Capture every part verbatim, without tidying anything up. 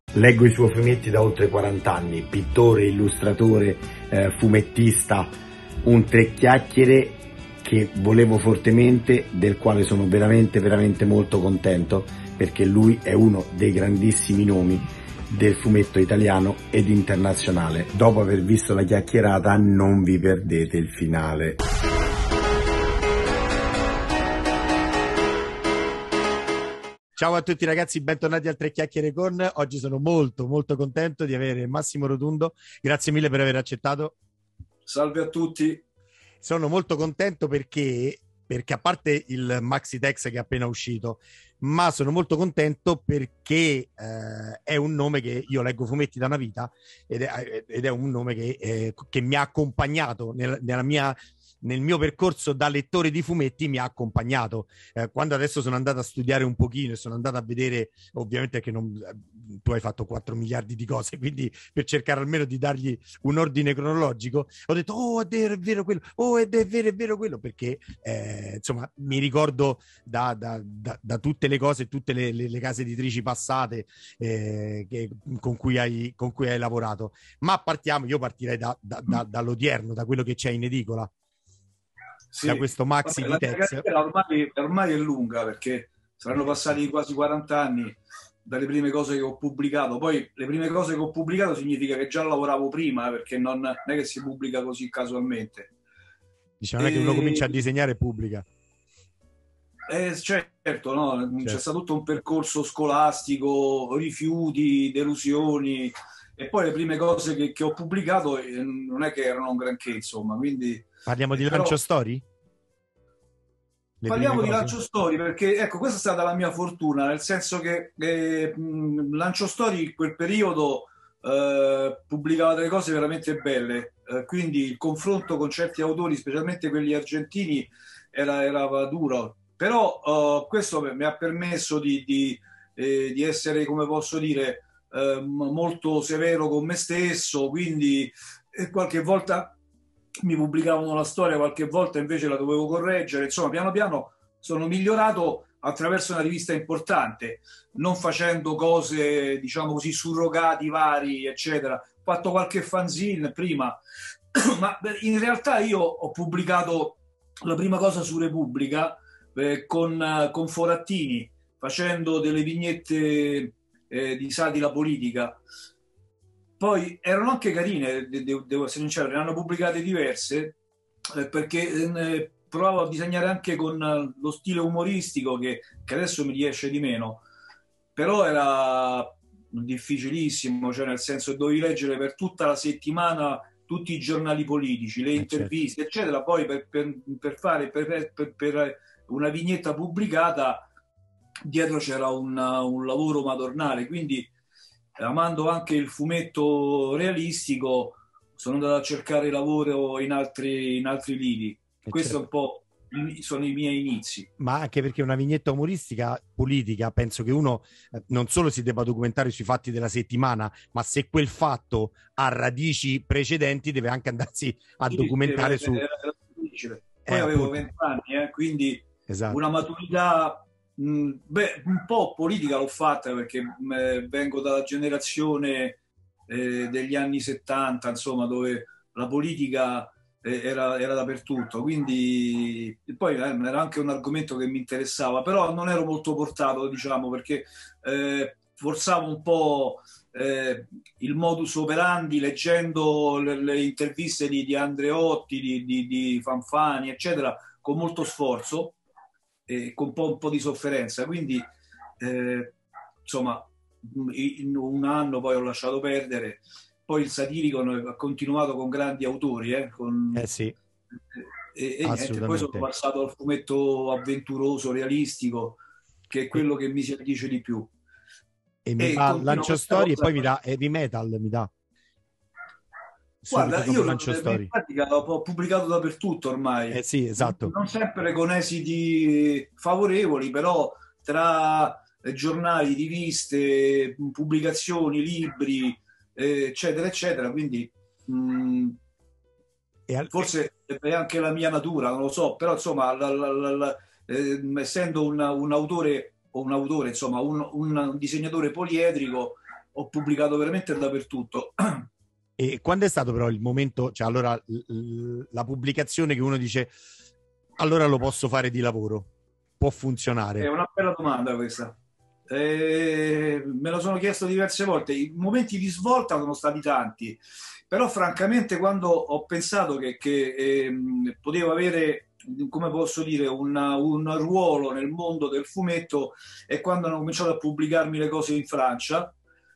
Leggo i suoi fumetti da oltre quaranta anni, pittore, illustratore, eh, fumettista, un tre chiacchiere che volevo fortemente, del quale sono veramente veramente molto contento, perché lui è uno dei grandissimi nomi del fumetto italiano ed internazionale. Dopo aver visto la chiacchierata non vi perdete il finale. Ciao a tutti ragazzi, bentornati al Tre Chiacchiere Con. Oggi sono molto molto contento di avere Massimo Rotundo. Grazie mille per aver accettato. Salve a tutti. Sono molto contento perché, perché a parte il Maxi Tex che è appena uscito, ma sono molto contento perché eh, è un nome che io leggo fumetti da una vita ed è, ed è un nome che, eh, che mi ha accompagnato nel, nella mia... nel mio percorso da lettore di fumetti, mi ha accompagnato. Eh, quando adesso sono andato a studiare un pochino e sono andato a vedere, ovviamente che non, tu hai fatto quattro miliardi di cose, quindi per cercare almeno di dargli un ordine cronologico, ho detto, oh è vero, è vero quello, oh è vero, è vero quello, perché eh, insomma mi ricordo da, da, da, da tutte le cose, tutte le, le, le case editrici passate eh, che, con, cui hai, con cui hai lavorato. Ma partiamo, io partirei da, da, da, dall'odierno, da quello che c'è in edicola. Sì. Da questo Maxi Vabbè, di Tex ormai, ormai è lunga, perché saranno passati quasi quaranta anni dalle prime cose che ho pubblicato. Poi le prime cose che ho pubblicato significa che già lavoravo prima, perché non, non è che si pubblica così casualmente. Diciamo, non è che uno comincia a disegnare e pubblica. Eh, certo, no? Certo. C'è stato tutto un percorso scolastico, rifiuti, delusioni, e poi le prime cose che, che ho pubblicato eh, non è che erano un granché, insomma, quindi... Parliamo di Però, lancio story? Le parliamo di lancio story perché, ecco, questa è stata la mia fortuna, nel senso che eh, mh, lancio story in quel periodo eh, pubblicava delle cose veramente belle, eh, quindi il confronto con certi autori, specialmente quelli argentini, era, era duro. Però eh, questo mi ha permesso di, di, eh, di essere, come posso dire, eh, molto severo con me stesso, quindi eh, qualche volta mi pubblicavano la storia, qualche volta invece la dovevo correggere. Insomma, piano piano sono migliorato attraverso una rivista importante, non facendo cose, diciamo così, surrogati vari, eccetera. Ho fatto qualche fanzine prima, ma in realtà io ho pubblicato la prima cosa su Repubblica eh, con, con Forattini, facendo delle vignette eh, di satira politica. Poi erano anche carine, devo, devo essere sincero, ne hanno pubblicate diverse, eh, perché eh, provavo a disegnare anche con eh, lo stile umoristico che, che adesso mi riesce di meno, però era difficilissimo, cioè nel senso che dovevi leggere per tutta la settimana tutti i giornali politici, le interviste, certo, eccetera. Poi per, per, per fare per, per, per una vignetta pubblicata dietro c'era un, un lavoro madornale, quindi amando anche il fumetto realistico sono andato a cercare lavoro in altri, in altri lidi. E questo certo, è un po' sono i miei inizi. Ma anche perché una vignetta umoristica politica, penso che uno eh, non solo si debba documentare sui fatti della settimana, ma se quel fatto ha radici precedenti deve anche andarsi a sì, documentare sì, su... Era, era difficile. Poi eh, avevo vent'anni, eh, quindi esatto, una maturità... Beh, un po' politica l'ho fatta perché mh, vengo dalla generazione eh, degli anni settanta, insomma, dove la politica eh, era, era dappertutto, quindi poi eh, era anche un argomento che mi interessava, però non ero molto portato, diciamo, perché eh, forzavo un po' eh, il modus operandi leggendo le, le interviste di, di Andreotti, di, di, di Fanfani, eccetera, con molto sforzo e con un po', un po' di sofferenza, quindi eh, insomma in un anno poi ho lasciato perdere. Poi il satirico ha continuato con grandi autori, eh, con, eh sì, e, e niente, poi sono passato al fumetto avventuroso, realistico, che è quello che mi si addice di più. E mi fa lancio story e poi mi dà heavy metal, mi dà. Guarda, io in pratica ho pubblicato dappertutto ormai, eh sì, esatto, non sempre con esiti favorevoli, però tra giornali, riviste, pubblicazioni, libri, eccetera, eccetera, quindi mh, e al... forse è anche la mia natura, non lo so, però insomma, la, la, la, la, eh, essendo un, un autore o un autore, insomma, un, un disegnatore poliedrico, ho pubblicato veramente dappertutto. E quando è stato però il momento, cioè allora l- la pubblicazione che uno dice allora lo posso fare di lavoro, può funzionare? È una bella domanda questa. Eh, me lo sono chiesto diverse volte. I momenti di svolta sono stati tanti, però francamente quando ho pensato che, che ehm, potevo avere, come posso dire, una, un ruolo nel mondo del fumetto è quando hanno cominciato a pubblicarmi le cose in Francia,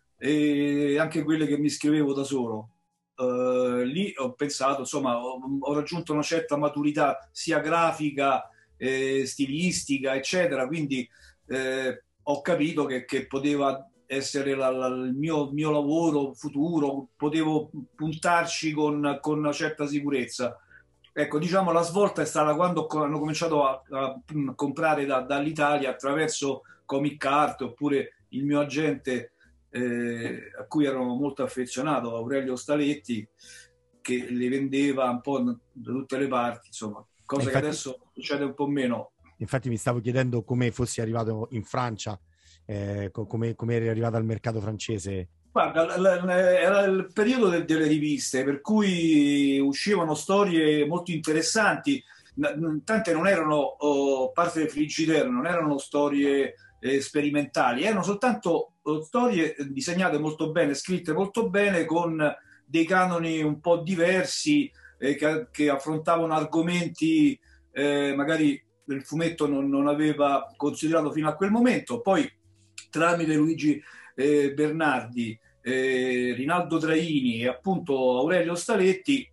e anche quelle che mi scrivevo da solo. Uh, lì ho pensato, insomma, ho, ho raggiunto una certa maturità sia grafica, eh, stilistica, eccetera, quindi eh, ho capito che, che poteva essere la, la, il mio, mio lavoro futuro, potevo puntarci con, con una certa sicurezza. Ecco, diciamo, la svolta è stata quando hanno cominciato a, a comprare da, dall'Italia attraverso Comic Art, oppure il mio agente, eh, a cui ero molto affezionato, Aurelio Staletti, che le vendeva un po' da tutte le parti, insomma, cosa infatti, che adesso succede un po' meno. Infatti mi stavo chiedendo come fossi arrivato in Francia, eh, come, come eri arrivato al mercato francese. Guarda, era il periodo de- delle riviste, per cui uscivano storie molto interessanti, tante non erano oh, parte del Frigidaire, non erano storie eh, sperimentali, erano soltanto oh, storie disegnate molto bene, scritte molto bene, con dei canoni un po' diversi, eh, che, che affrontavano argomenti eh, magari il fumetto non, non aveva considerato fino a quel momento. Poi tramite Luigi eh, Bernardi, eh, Rinaldo Traini e appunto Aurelio Staletti,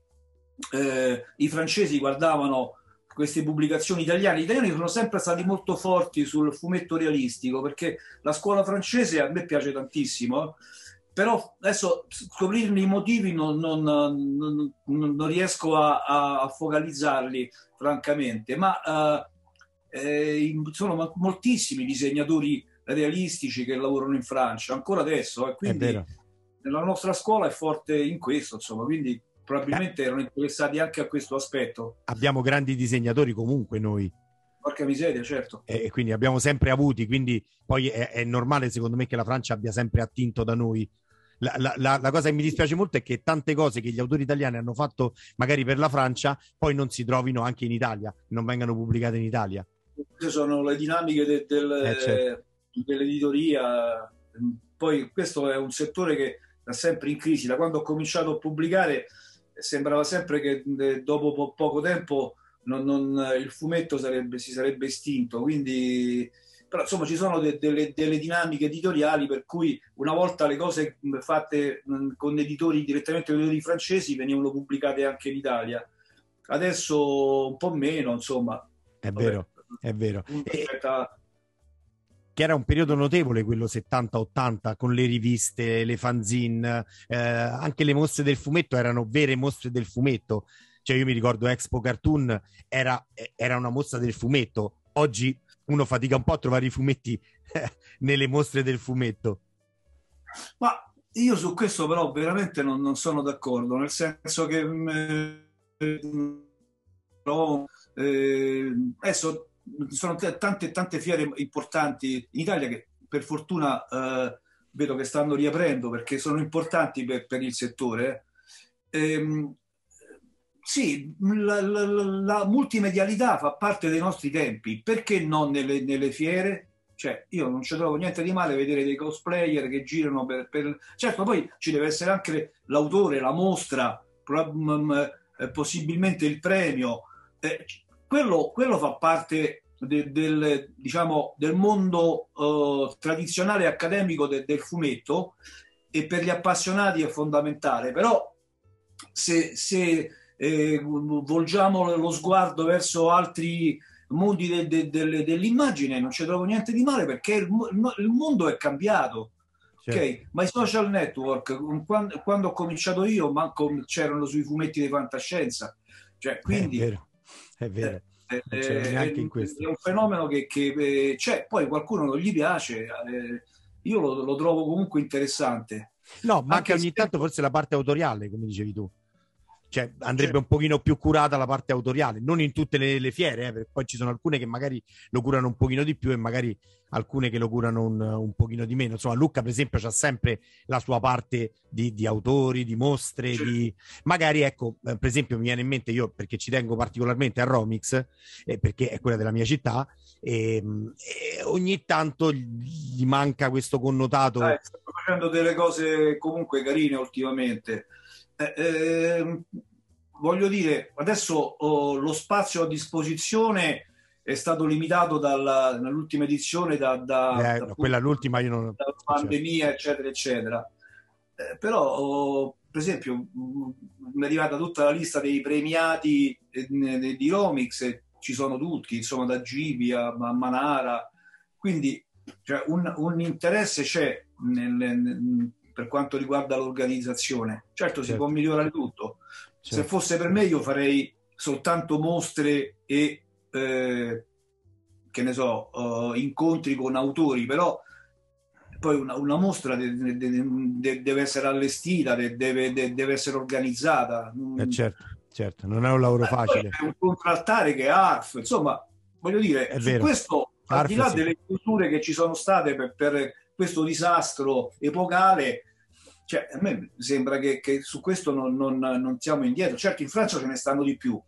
eh, i francesi guardavano queste pubblicazioni italiane. Gli italiani sono sempre stati molto forti sul fumetto realistico, perché la scuola francese a me piace tantissimo, però adesso scoprirne i motivi non, non, non, non riesco a, a focalizzarli francamente, ma eh, sono moltissimi disegnatori realistici che lavorano in Francia ancora adesso, e quindi la nostra scuola è forte in questo, insomma, quindi probabilmente erano interessati anche a questo aspetto. Abbiamo grandi disegnatori comunque noi. Porca miseria, certo. E quindi abbiamo sempre avuti, quindi poi è, è normale secondo me che la Francia abbia sempre attinto da noi. La, la, la, la cosa che mi dispiace molto è che tante cose che gli autori italiani hanno fatto magari per la Francia poi non si trovino anche in Italia, non vengano pubblicate in Italia. Queste sono le dinamiche de, del, eh, certo. dell'editoria. Poi questo è un settore che è sempre in crisi. Da quando ho cominciato a pubblicare sembrava sempre che dopo po- poco tempo non, non, il fumetto sarebbe, si sarebbe estinto, quindi però insomma ci sono de- delle, delle dinamiche editoriali per cui una volta le cose fatte mh, con editori direttamente con editori francesi venivano pubblicate anche in Italia, adesso un po' meno, insomma. È vero, vabbè, è vero. E... Aspetta... che era un periodo notevole quello settanta ottanta, con le riviste, le fanzine, eh, anche le mostre del fumetto erano vere mostre del fumetto. Cioè io mi ricordo Expo Cartoon era, era una mostra del fumetto. Oggi uno fatica un po' a trovare i fumetti nelle mostre del fumetto. Ma io su questo però veramente non, non sono d'accordo, nel senso che eh, eh, adesso ci sono tante tante fiere importanti in Italia che per fortuna eh, vedo che stanno riaprendo, perché sono importanti per, per il settore. Ehm, sì, la, la, la multimedialità fa parte dei nostri tempi, perché non nelle, nelle fiere? Cioè, io non ci trovo niente di male vedere dei cosplayer che girano per, per... Certo, poi ci deve essere anche l'autore, la mostra, possibilmente il premio. Eh, quello, quello fa parte de, del, diciamo, del mondo uh, tradizionale accademico de, del fumetto, e per gli appassionati è fondamentale. Però se, se eh, volgiamo lo sguardo verso altri mondi de, de, de, dell'immagine, non ci trovo niente di male, perché il, il mondo è cambiato. Certo. Okay? Ma i social network, quando, quando ho cominciato io, manco c'erano sui fumetti di fantascienza. Cioè, quindi, è vero, è vero. Eh, non c'era eh, neanche in questo. È un fenomeno che, che eh, c'è, poi qualcuno non gli piace, eh, io lo, lo trovo comunque interessante. No, manca ogni tanto forse la parte autoriale, come dicevi tu. cioè andrebbe un pochino più curata la parte autoriale, non in tutte le, le fiere, eh, perché poi ci sono alcune che magari lo curano un pochino di più e magari alcune che lo curano un, un pochino di meno. Insomma, Lucca, per esempio, c'ha sempre la sua parte di, di autori, di mostre, Certo. di magari, ecco, eh, per esempio, mi viene in mente io, perché ci tengo particolarmente a Romix, eh, perché è quella della mia città, e, e ogni tanto gli manca questo connotato. Dai, stanno facendo delle cose comunque carine ultimamente. Eh, eh, voglio dire, adesso oh, lo spazio a disposizione è stato limitato dalla, nell'ultima edizione da, da, Eh, da no, quella l'ultima io non... da certo. pandemia, eccetera, eccetera. Eh, però, oh, per esempio, mh, mi è arrivata tutta la lista dei premiati eh, di di Romix, e ci sono tutti, insomma, da Gibi a, a Manara, quindi cioè, un, un interesse c'è nel, nel, per quanto riguarda l'organizzazione. Certo, si Certo. può migliorare tutto. Certo. Se fosse per me, io farei soltanto mostre e eh, che ne so, uh, incontri con autori, però poi una, una mostra de, de, de, deve essere allestita, de, deve, de, deve essere organizzata. Eh, certo, certo, non è un lavoro Eh, facile. È un contraltare che è A R F, insomma, voglio dire, È su vero. questo, al A R F di là sì. delle chiusure che ci sono state per, per questo disastro epocale, cioè, a me sembra che, che su questo non, non, non siamo indietro. Certo, in Francia ce ne stanno di più.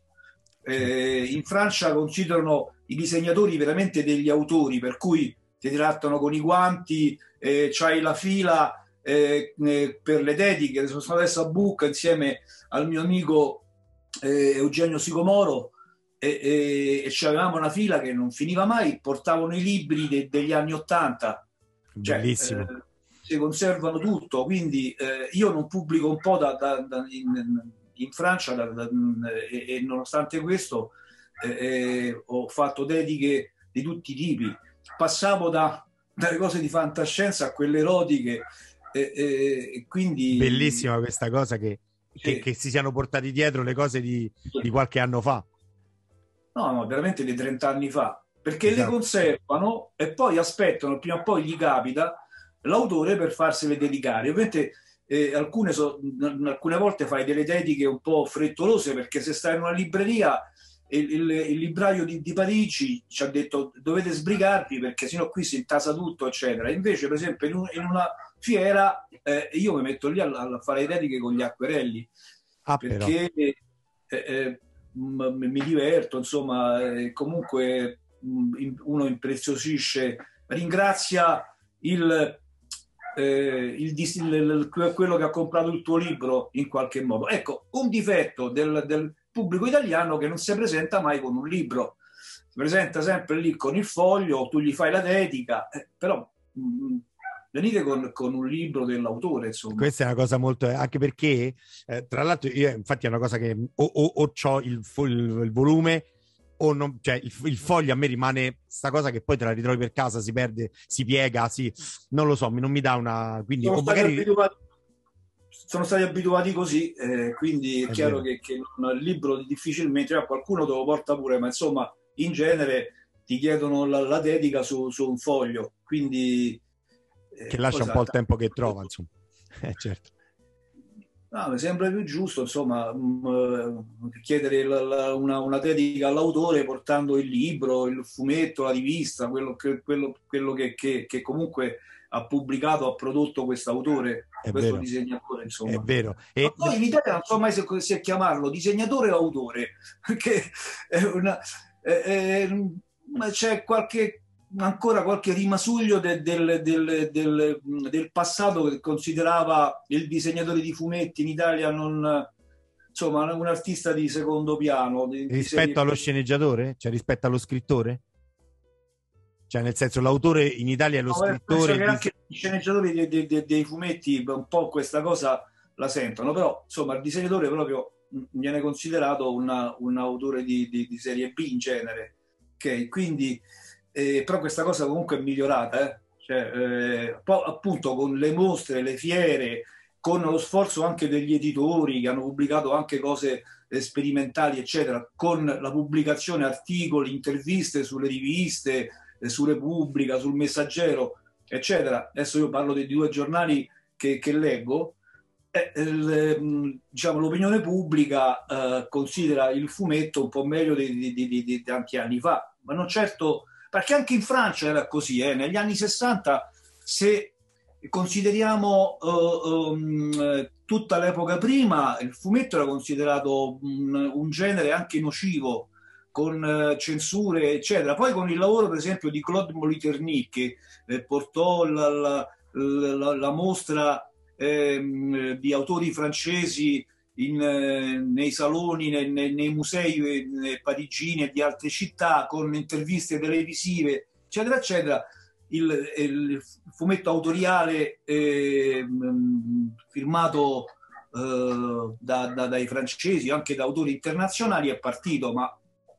Eh, in Francia considerano i disegnatori veramente degli autori, per cui ti trattano con i guanti, eh, c'hai la fila eh, eh, per le dediche. Sono stato adesso a Bucca insieme al mio amico eh, Eugenio Sicomoro e, e, e c'avevamo una fila che non finiva mai, portavano i libri de, degli anni Ottanta. Bellissimo. Cioè, eh, si conservano tutto, quindi eh, io non pubblico un po' da, da, da in, in Francia da, da, e, e nonostante questo eh, eh, ho fatto dediche di tutti i tipi, passavo da, dalle cose di fantascienza a quelle erotiche e eh, eh, quindi bellissima questa cosa che, sì. che, che si siano portati dietro le cose di, di qualche anno fa. No, no, veramente di trenta anni fa, perché Esatto. le conservano e poi aspettano, prima o poi gli capita l'autore per farsele dedicare. Ovviamente eh, alcune, so, alcune volte fai delle dediche un po' frettolose, perché se stai in una libreria il, il, il libraio di, di Parigi ci ha detto dovete sbrigarvi perché sennò qui si intasa tutto, eccetera. Invece, per esempio, in, un, in una fiera eh, io mi metto lì a, a fare le dediche con gli acquerelli, Ah, perché eh, eh, m- mi diverto, insomma, eh, comunque mh, uno impreziosisce, ringrazia il Eh, il, il, il, quello che ha comprato il tuo libro in qualche modo. Ecco, un difetto del, del pubblico italiano che non si presenta mai con un libro, si presenta sempre lì con il foglio, tu gli fai la dedica, eh, però mh, venite con, con un libro dell'autore, insomma. Questa è una cosa molto, anche perché eh, tra l'altro io infatti è una cosa che o, o, o c'ho il, il, il volume o non, cioè il, il foglio a me rimane sta cosa che poi te la ritrovi per casa, si perde, si piega, si, non lo so, non mi dà una, quindi sono, o stati magari abituati, sono stati abituati così, eh, quindi è, È chiaro vero. che, che non, il libro difficilmente, cioè, qualcuno te lo porta pure, ma insomma in genere ti chiedono la, la dedica su, su un foglio, quindi eh, che lascia poi un po' il sa- tempo che trova, insomma. Eh, certo. No, mi sembra più giusto, insomma, mh, chiedere la- la- una, una dedica all'autore portando il libro, il fumetto, la rivista, quello che, quello, quello che, che, che comunque ha pubblicato, ha prodotto questo autore, È questo vero. disegnatore, insomma. È vero. Ma E poi in Italia non so mai se, se chiamarlo disegnatore o autore, perché è una, è- è- ma c'è qualche, ancora qualche rimasuglio de- del, del- del- del passato che considerava il disegnatore di fumetti in Italia non, insomma, un artista di secondo piano. Di, di rispetto serie- allo sceneggiatore, cioè rispetto allo scrittore, cioè nel senso l'autore in Italia è lo No, penso scrittore, che il dis- anche i sceneggiatori dei, dei- dei- dei fumetti un po' questa cosa la sentono, però insomma il disegnatore proprio mh, viene considerato una- un autore di, di- di serie B in genere, ok? Quindi eh, però questa cosa comunque è migliorata, eh? Cioè, eh, poi appunto con le mostre, le fiere, con lo sforzo anche degli editori che hanno pubblicato anche cose eh, sperimentali, eccetera, con la pubblicazione articoli, interviste sulle riviste, eh, su Repubblica, sul Messaggero, eccetera. Adesso io parlo dei due giornali che, che leggo. Eh, il, diciamo, l'opinione pubblica eh, considera il fumetto un po' meglio di, di, di, di, di tanti anni fa, ma non certo, perché anche in Francia era così, eh. Negli anni sessanta, se consideriamo uh, um, tutta l'epoca prima, il fumetto era considerato un, un genere anche nocivo, con uh, censure, eccetera. Poi con il lavoro, per esempio, di Claude Moliterni, che eh, portò la, la, la, la mostra eh, di autori francesi in, eh, nei saloni, nei, nei musei eh, parigini e di altre città, con interviste televisive, eccetera, eccetera. Il, il fumetto autoriale eh, firmato eh, da, da, dai francesi, anche da autori internazionali, è partito, ma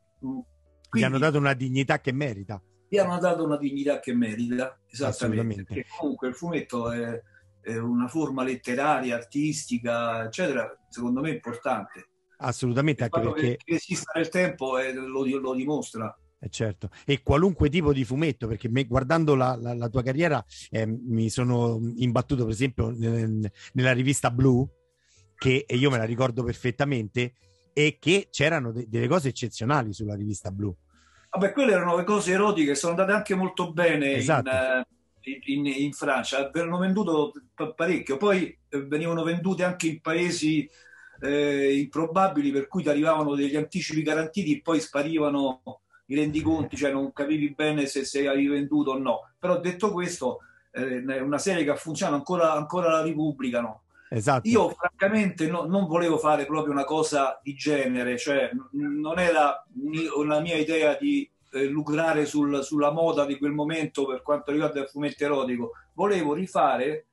gli hanno dato una dignità che merita. Gli hanno dato una dignità che merita, esattamente. Assolutamente. Perché comunque il fumetto è, è una forma letteraria, artistica, eccetera, secondo me importante. Assolutamente, anche perché che esista nel tempo eh, lo, lo dimostra. Eh certo, e qualunque tipo di fumetto, perché me, guardando la, la, la tua carriera eh, mi sono imbattuto per esempio nel, nella rivista Blu, che e io me la ricordo perfettamente, e che c'erano de- delle cose eccezionali sulla rivista Blu. Vabbè, quelle erano le cose erotiche, sono andate anche molto bene. Esatto. in, in, in Francia, avevano venduto parecchio, poi venivano vendute anche in paesi eh, improbabili, per cui ti arrivavano degli anticipi garantiti e poi sparivano i rendiconti, cioè non capivi bene se, se avevi venduto o no. Però detto questo, eh, è una serie che ha funzionato, ancora, ancora la ripubblicano. Esatto. Io francamente no, non volevo fare proprio una cosa di genere, cioè non era una mia idea di eh, lucrare sul, sulla moda di quel momento per quanto riguarda il fumetto erotico. Volevo rifare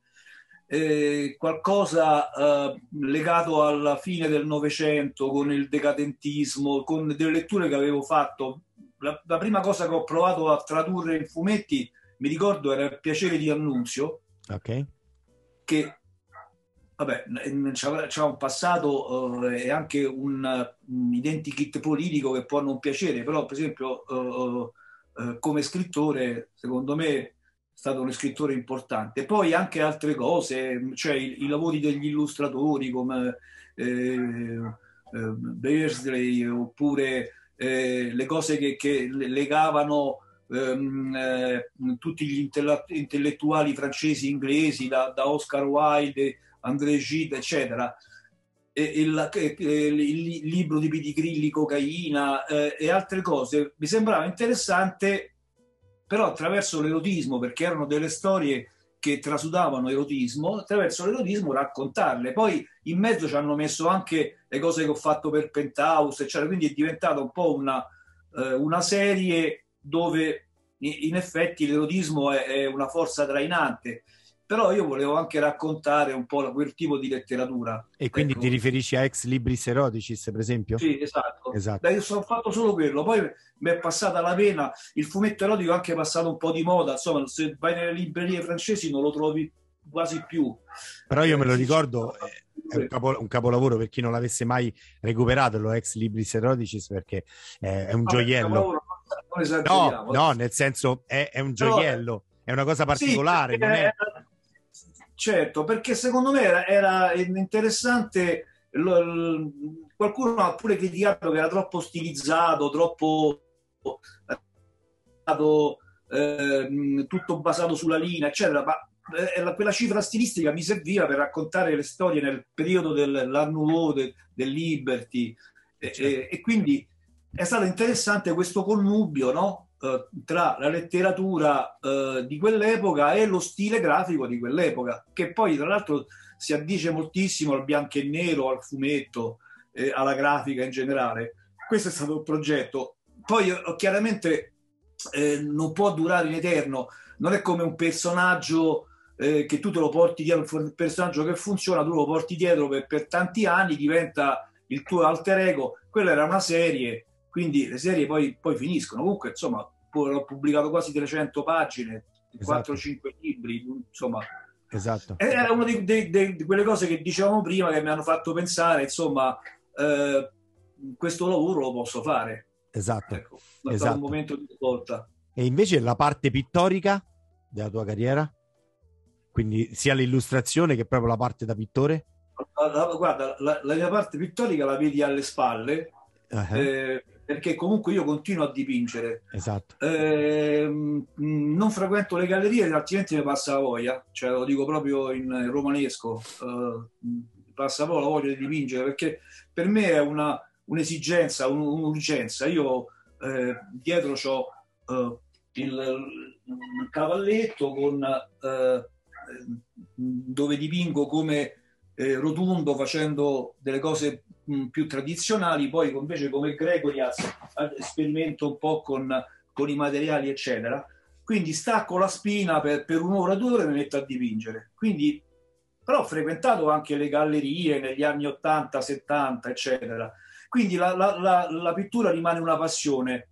eh, qualcosa eh, legato alla fine del Novecento, con il decadentismo, con delle letture che avevo fatto. La, la prima cosa che ho provato a tradurre in fumetti, mi ricordo, era Il piacere di Annunzio, okay. che vabbè, c'ha un passato uh, e anche un, un identikit politico che può non piacere, però per esempio uh, uh, come scrittore secondo me è stato uno scrittore importante. Poi anche altre cose, cioè i, i lavori degli illustratori come eh, eh, Beardsley, oppure eh, le cose che, che legavano ehm, eh, tutti gli intellettuali francesi, inglesi, da, da Oscar Wilde, André Gide, eccetera, e, il, il, il libro di Pitigrilli, Cocaina eh, e altre cose, mi sembrava interessante, però attraverso l'erotismo, perché erano delle storie che trasudavano erotismo, attraverso l'erotismo raccontarle. Poi in mezzo ci hanno messo anche le cose che ho fatto per Penthouse, eccetera, quindi è diventata un po' una, eh, una serie dove in effetti l'erotismo è, è una forza trainante. Però io volevo anche raccontare un po' quel tipo di letteratura. E quindi ecco. Ti riferisci a Ex Libris Eroticis, per esempio? Sì, esatto. esatto. Dai, io ho fatto solo quello, poi mi è passata la vena, il fumetto erotico è anche passato un po' di moda, insomma, se vai nelle librerie francesi non lo trovi quasi più. Però io me lo ricordo, è un, capo, un capolavoro per chi non l'avesse mai recuperato, lo Ex Libris Eroticis, perché è, è un Vabbè, gioiello. No, no, nel senso è, è un gioiello, però, è una cosa particolare, sì, non è... Certo, perché secondo me era, era interessante. Lo, lo, qualcuno ha pure criticato che era troppo stilizzato, troppo eh, tutto basato sulla linea, eccetera. Ma eh, quella cifra stilistica mi serviva per raccontare le storie nel periodo dell'Art Nouveau, del, del Liberty, certo. e, e quindi è stato interessante questo connubio, no? Tra la letteratura eh, di quell'epoca e lo stile grafico di quell'epoca, che poi tra l'altro si addice moltissimo al bianco e nero, al fumetto, eh, alla grafica in generale. Questo è stato il progetto. Poi eh, chiaramente eh, non può durare in eterno, non è come un personaggio eh, che tu te lo porti dietro, un personaggio che funziona, tu lo porti dietro per, per tanti anni, diventa il tuo alter ego. Quella era una serie, quindi le serie poi, poi finiscono. Comunque, insomma, ho pubblicato quasi trecento pagine, esatto. quattro cinque libri, insomma. Esatto. Era una di, di, di, di quelle cose che dicevamo prima che mi hanno fatto pensare, insomma, eh, questo lavoro lo posso fare. Esatto. Ecco, è esatto. stato un momento di svolta. E invece la parte pittorica della tua carriera? Quindi sia l'illustrazione che proprio la parte da pittore? la, la, guarda, la, la mia parte pittorica la vedi alle spalle, uh-huh. eh, perché comunque io continuo a dipingere. Esatto. Eh, non frequento le gallerie, altrimenti mi passa la voglia, cioè lo dico proprio in romanesco, eh, passa proprio la voglia di dipingere, perché per me è una, un'esigenza, un, un'urgenza. Io eh, dietro c'ho eh, il, il cavalletto con eh, dove dipingo come eh, rotundo, facendo delle cose mh, più tradizionali, poi invece come Gregorias sperimento un po' con, con i materiali eccetera, quindi stacco la spina per, per un'ora, due ore e mi metto a dipingere. Quindi però ho frequentato anche le gallerie negli anni ottanta settanta eccetera, quindi la, la, la, la pittura rimane una passione.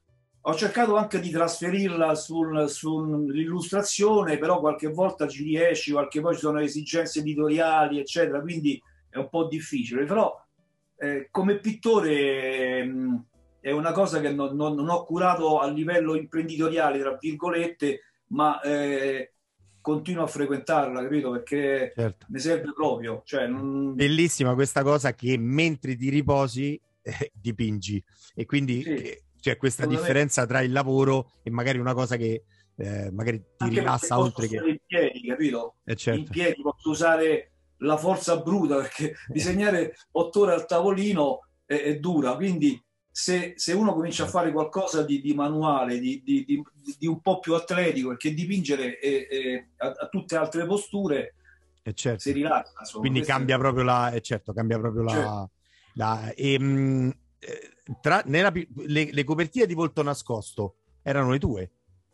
Ho cercato anche di trasferirla sul, sull'illustrazione, però qualche volta ci riesci, qualche volta ci sono esigenze editoriali, eccetera, quindi è un po' difficile. Però eh, come pittore mh, è una cosa che non, non, non ho curato a livello imprenditoriale, tra virgolette, ma eh, continuo a frequentarla, capito? Perché certo. mi serve proprio. Cioè, non... Bellissima questa cosa che mentre ti riposi eh, dipingi, e quindi... Sì. Eh, c'è questa differenza tra il lavoro e magari una cosa che eh, magari ti anche rilassa oltre che in piedi, capito? Eh certo. In piedi posso usare la forza bruta, perché disegnare otto ore al tavolino è, è dura, quindi se, se uno comincia a fare qualcosa di, di manuale, di, di, di, di un po' più atletico, perché dipingere è, è, a, a tutte altre posture eh certo. si rilassa, insomma. Quindi Questo cambia è... proprio la eh certo cambia proprio la, certo. la e, mh, Tra, nella, le, le copertine di Volto Nascosto erano le tue?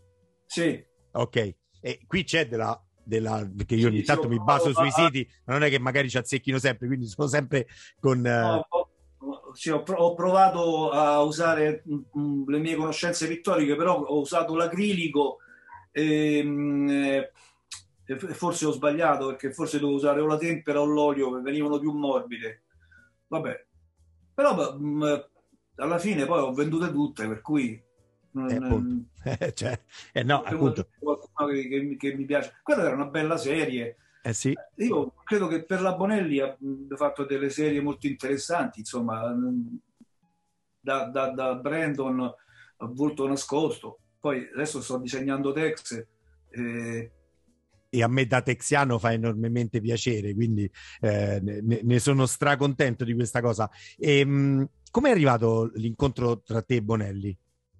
Sì. Ok, e qui c'è della, della perché io ogni sì, tanto sì, mi baso a... sui siti, ma non è che magari ci azzecchino sempre, quindi sono sempre con... No, ho, sì, ho, ho provato a usare mh, le mie conoscenze pittoriche, però ho usato l'acrilico e, mh, e forse ho sbagliato, perché forse dovevo usare o la tempera o l'olio, che venivano più morbide. Vabbè, però mh, alla fine poi ho vendute tutte, per cui non, eh, cioè, eh, no, appunto. qualcuno che, che, che mi piace. Quella era una bella serie. Eh sì. Io credo che per la Bonelli abbia fatto delle serie molto interessanti, insomma, da, da, da Brandon a Volto Nascosto. Poi adesso sto disegnando Tex. Eh, e a me da texiano fa enormemente piacere, quindi eh, ne, ne sono stracontento di questa cosa. E, mh, come è arrivato l'incontro tra te e Bonelli?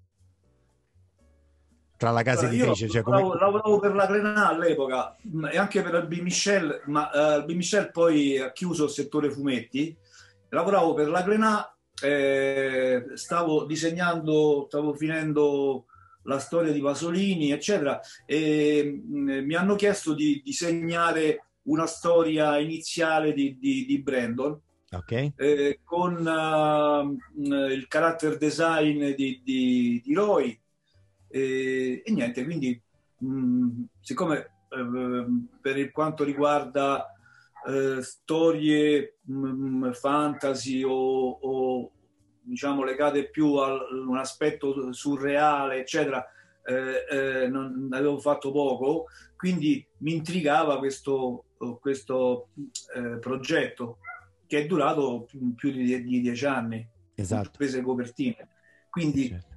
Tra la casa allora, editrice? Io cioè, lavoravo, come... lavoravo per la Grenà all'epoca e anche per Albi Michel, ma uh, Albi Michel poi ha chiuso il settore fumetti. Lavoravo per la Grenà, eh, stavo disegnando, stavo finendo la storia di Pasolini, eccetera, e mh, mi hanno chiesto di disegnare una storia iniziale di, di, di Brandon, okay. eh, con uh, il character design di, di, di Roy, e, e niente, quindi mh, siccome eh, per quanto riguarda eh, storie mh, fantasy o, o diciamo legate più a un aspetto surreale eccetera, eh, eh, non avevo fatto poco, quindi mi intrigava questo, questo eh, progetto che è durato più di, di dieci anni. Esatto. Prese copertine, quindi certo.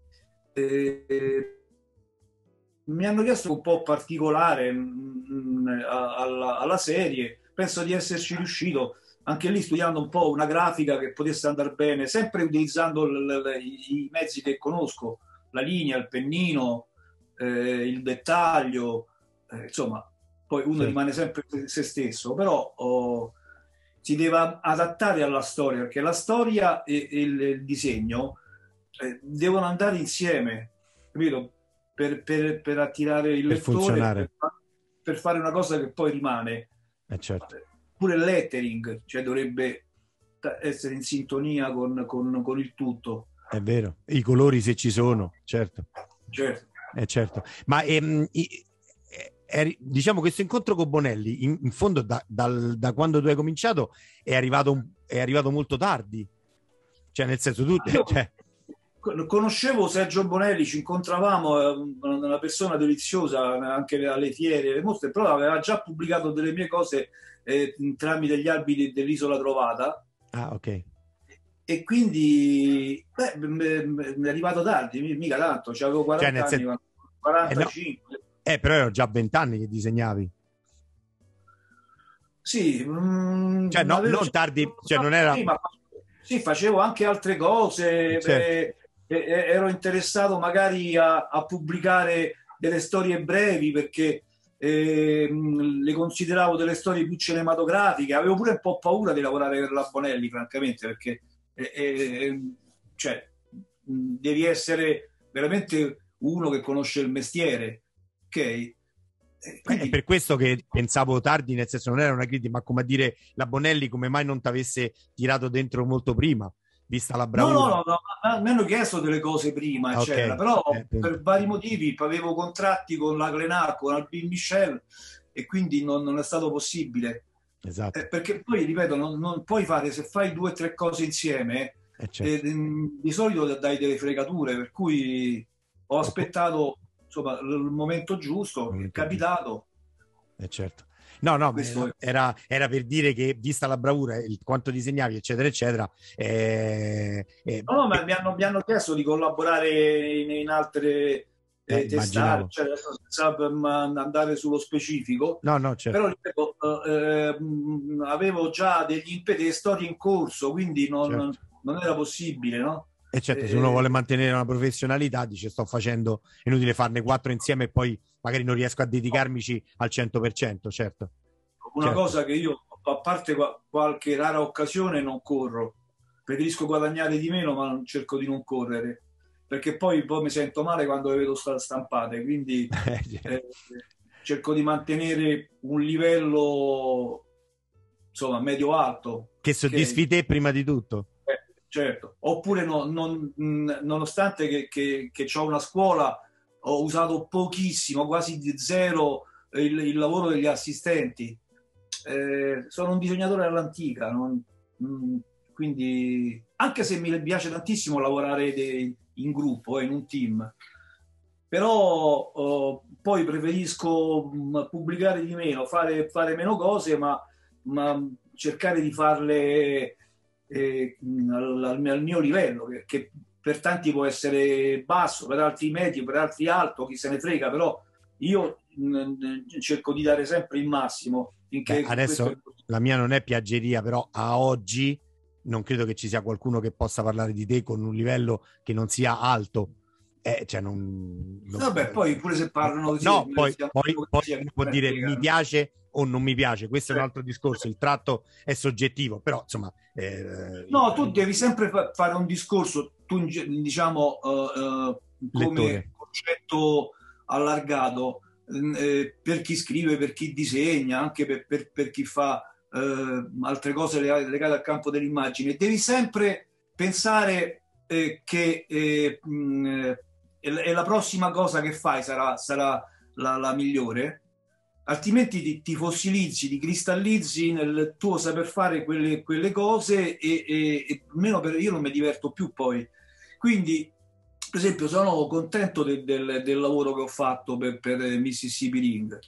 eh, mi hanno chiesto un po' particolare mh, alla, alla serie, penso di esserci riuscito, anche lì studiando un po' una grafica che potesse andare bene, sempre utilizzando l- l- i mezzi che conosco, la linea, il pennino, eh, il dettaglio, eh, insomma, poi uno sì. rimane sempre se stesso, però oh, si deve adattare alla storia, perché la storia e, e il, il disegno eh, devono andare insieme, capito? Per, per, per attirare il per lettore, per, per fare una cosa che poi rimane. Eh certo. Pure il lettering, cioè dovrebbe essere in sintonia con, con, con il tutto. È vero, i colori se ci sono, certo. Certo. Eh, certo. Ma ehm, è, diciamo questo incontro con Bonelli, in, in fondo da, dal, da quando tu hai cominciato è arrivato, un, è arrivato molto tardi. Cioè nel senso tu... Io, cioè... conoscevo Sergio Bonelli, ci incontravamo, è una persona deliziosa anche alle fiere, alle mostre, però aveva già pubblicato delle mie cose eh, tramite gli albi dell'Isola Trovata. Ah, ok. E quindi beh, mi è arrivato tardi, mica tanto, cioè avevo quaranta cioè, anni, sen... quarantacinque. Eh, no. eh, però erano già vent'anni che disegnavi. Sì, mh, cioè no, non tardi, cioè non era... Prima, sì, facevo anche altre cose, certo. eh, eh, ero interessato magari a, a pubblicare delle storie brevi perché eh, le consideravo delle storie più cinematografiche, avevo pure un po' paura di lavorare per la Bonelli, francamente, perché eh, eh, cioè, devi essere veramente uno che conosce il mestiere, ok? Quindi... È per questo che pensavo tardi, nel senso non era una critica, ma come a dire la Bonelli come mai non ti avesse tirato dentro molto prima, vista la bravura. No, no, no, no, mi hanno chiesto delle cose prima, ah, eccetera, okay. però eh, per... per vari motivi avevo contratti con la Glenat, con Albin Michel e quindi non, non è stato possibile. Esatto. Eh, perché poi, ripeto, non, non puoi fare, se fai due o tre cose insieme, eh, certo. eh, di solito dai delle fregature, per cui ho aspettato insomma, il momento giusto, è capitato. Eh certo. No, no, Questo... era, era per dire che vista la bravura, il, quanto disegnavi, eccetera, eccetera. Eh, eh, no, no, ma mi hanno, mi hanno chiesto di collaborare in, in altre eh, testate, cioè, senza andare sullo specifico. No, no, certo. Però ripeto, eh, avevo già degli impegni, delle storie in corso, quindi non, certo. non era possibile, no? E certo, se uno vuole mantenere una professionalità, dice sto facendo, è inutile farne quattro insieme e poi magari non riesco a dedicarmici al cento per cento, certo. Una certo. cosa che io, a parte qualche rara occasione, non corro. Preferisco guadagnare di meno, ma non cerco di non correre, perché poi, poi mi sento male quando le vedo stampate, quindi eh, cerco di mantenere un livello, insomma, medio-alto. Che soddisfi te prima di tutto. Certo, oppure no, non, nonostante che, che, che ho una scuola, ho usato pochissimo, quasi di zero il, il lavoro degli assistenti. Eh, sono un disegnatore all'antica, non, mh, quindi anche se mi piace tantissimo lavorare de, in gruppo, eh, in un team, però oh, poi preferisco mh, pubblicare di meno, fare, fare meno cose, ma, ma cercare di farle Eh, al, al mio livello, che, che per tanti può essere basso, per altri medio, per altri alto, chi se ne frega, però io mh, cerco di dare sempre il massimo. Beh, adesso questo... la mia non è piaggeria, però a oggi non credo che ci sia qualcuno che possa parlare di te con un livello che non sia alto. Eh, cioè non, non... Vabbè, poi pure se parlano così, no, poi, poi, poi può dire mi piace o non mi piace, questo è un altro discorso, il tratto è soggettivo, però insomma eh, no, tu devi sempre fa- fare un discorso, tu diciamo uh, uh, come Lettore. concetto allargato eh, per chi scrive, per chi disegna, anche per, per, per chi fa eh, altre cose legate al campo dell'immagine, devi sempre pensare eh, che eh, mh, e la prossima cosa che fai sarà, sarà la, la migliore, altrimenti ti, ti fossilizzi, ti cristallizzi nel tuo saper fare quelle, quelle cose e, e, e almeno per, io non mi diverto più poi. Quindi, per esempio, sono contento de, del, del lavoro che ho fatto per, per Mississippi Ring,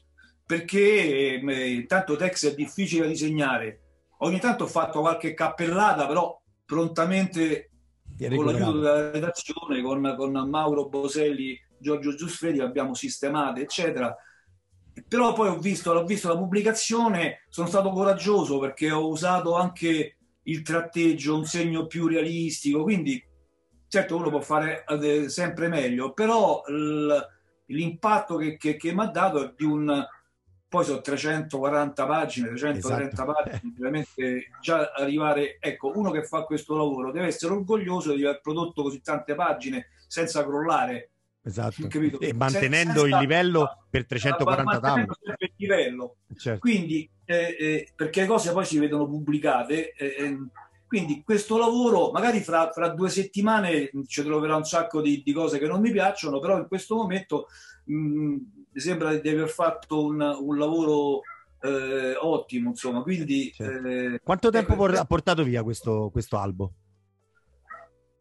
perché eh, tanto Tex è difficile da disegnare. Ogni tanto ho fatto qualche cappellata, però prontamente con l'aiuto della redazione, con, con Mauro Boselli, Giorgio Giussfredi, abbiamo sistemate, eccetera. Però poi ho visto, ho visto la pubblicazione, sono stato coraggioso perché ho usato anche il tratteggio, un segno più realistico, quindi certo uno può fare sempre meglio, però l'impatto che, che, che mi ha dato è di un... Poi sono trecentoquaranta pagine, trecentotrenta esatto. pagine, veramente già arrivare, ecco, uno che fa questo lavoro deve essere orgoglioso di aver prodotto così tante pagine senza crollare. Esatto. E mantenendo senza, il livello per trecentoquaranta tavole. Il livello. Certo. Quindi, eh, eh, perché le cose poi si vedono pubblicate, eh, quindi questo lavoro, magari fra, fra due settimane ci troverà un sacco di, di cose che non mi piacciono, però in questo momento mh, mi sembra di aver fatto un, un lavoro eh, ottimo, insomma. Quindi, certo. eh, quanto tempo ecco, ha portato via questo, questo albo?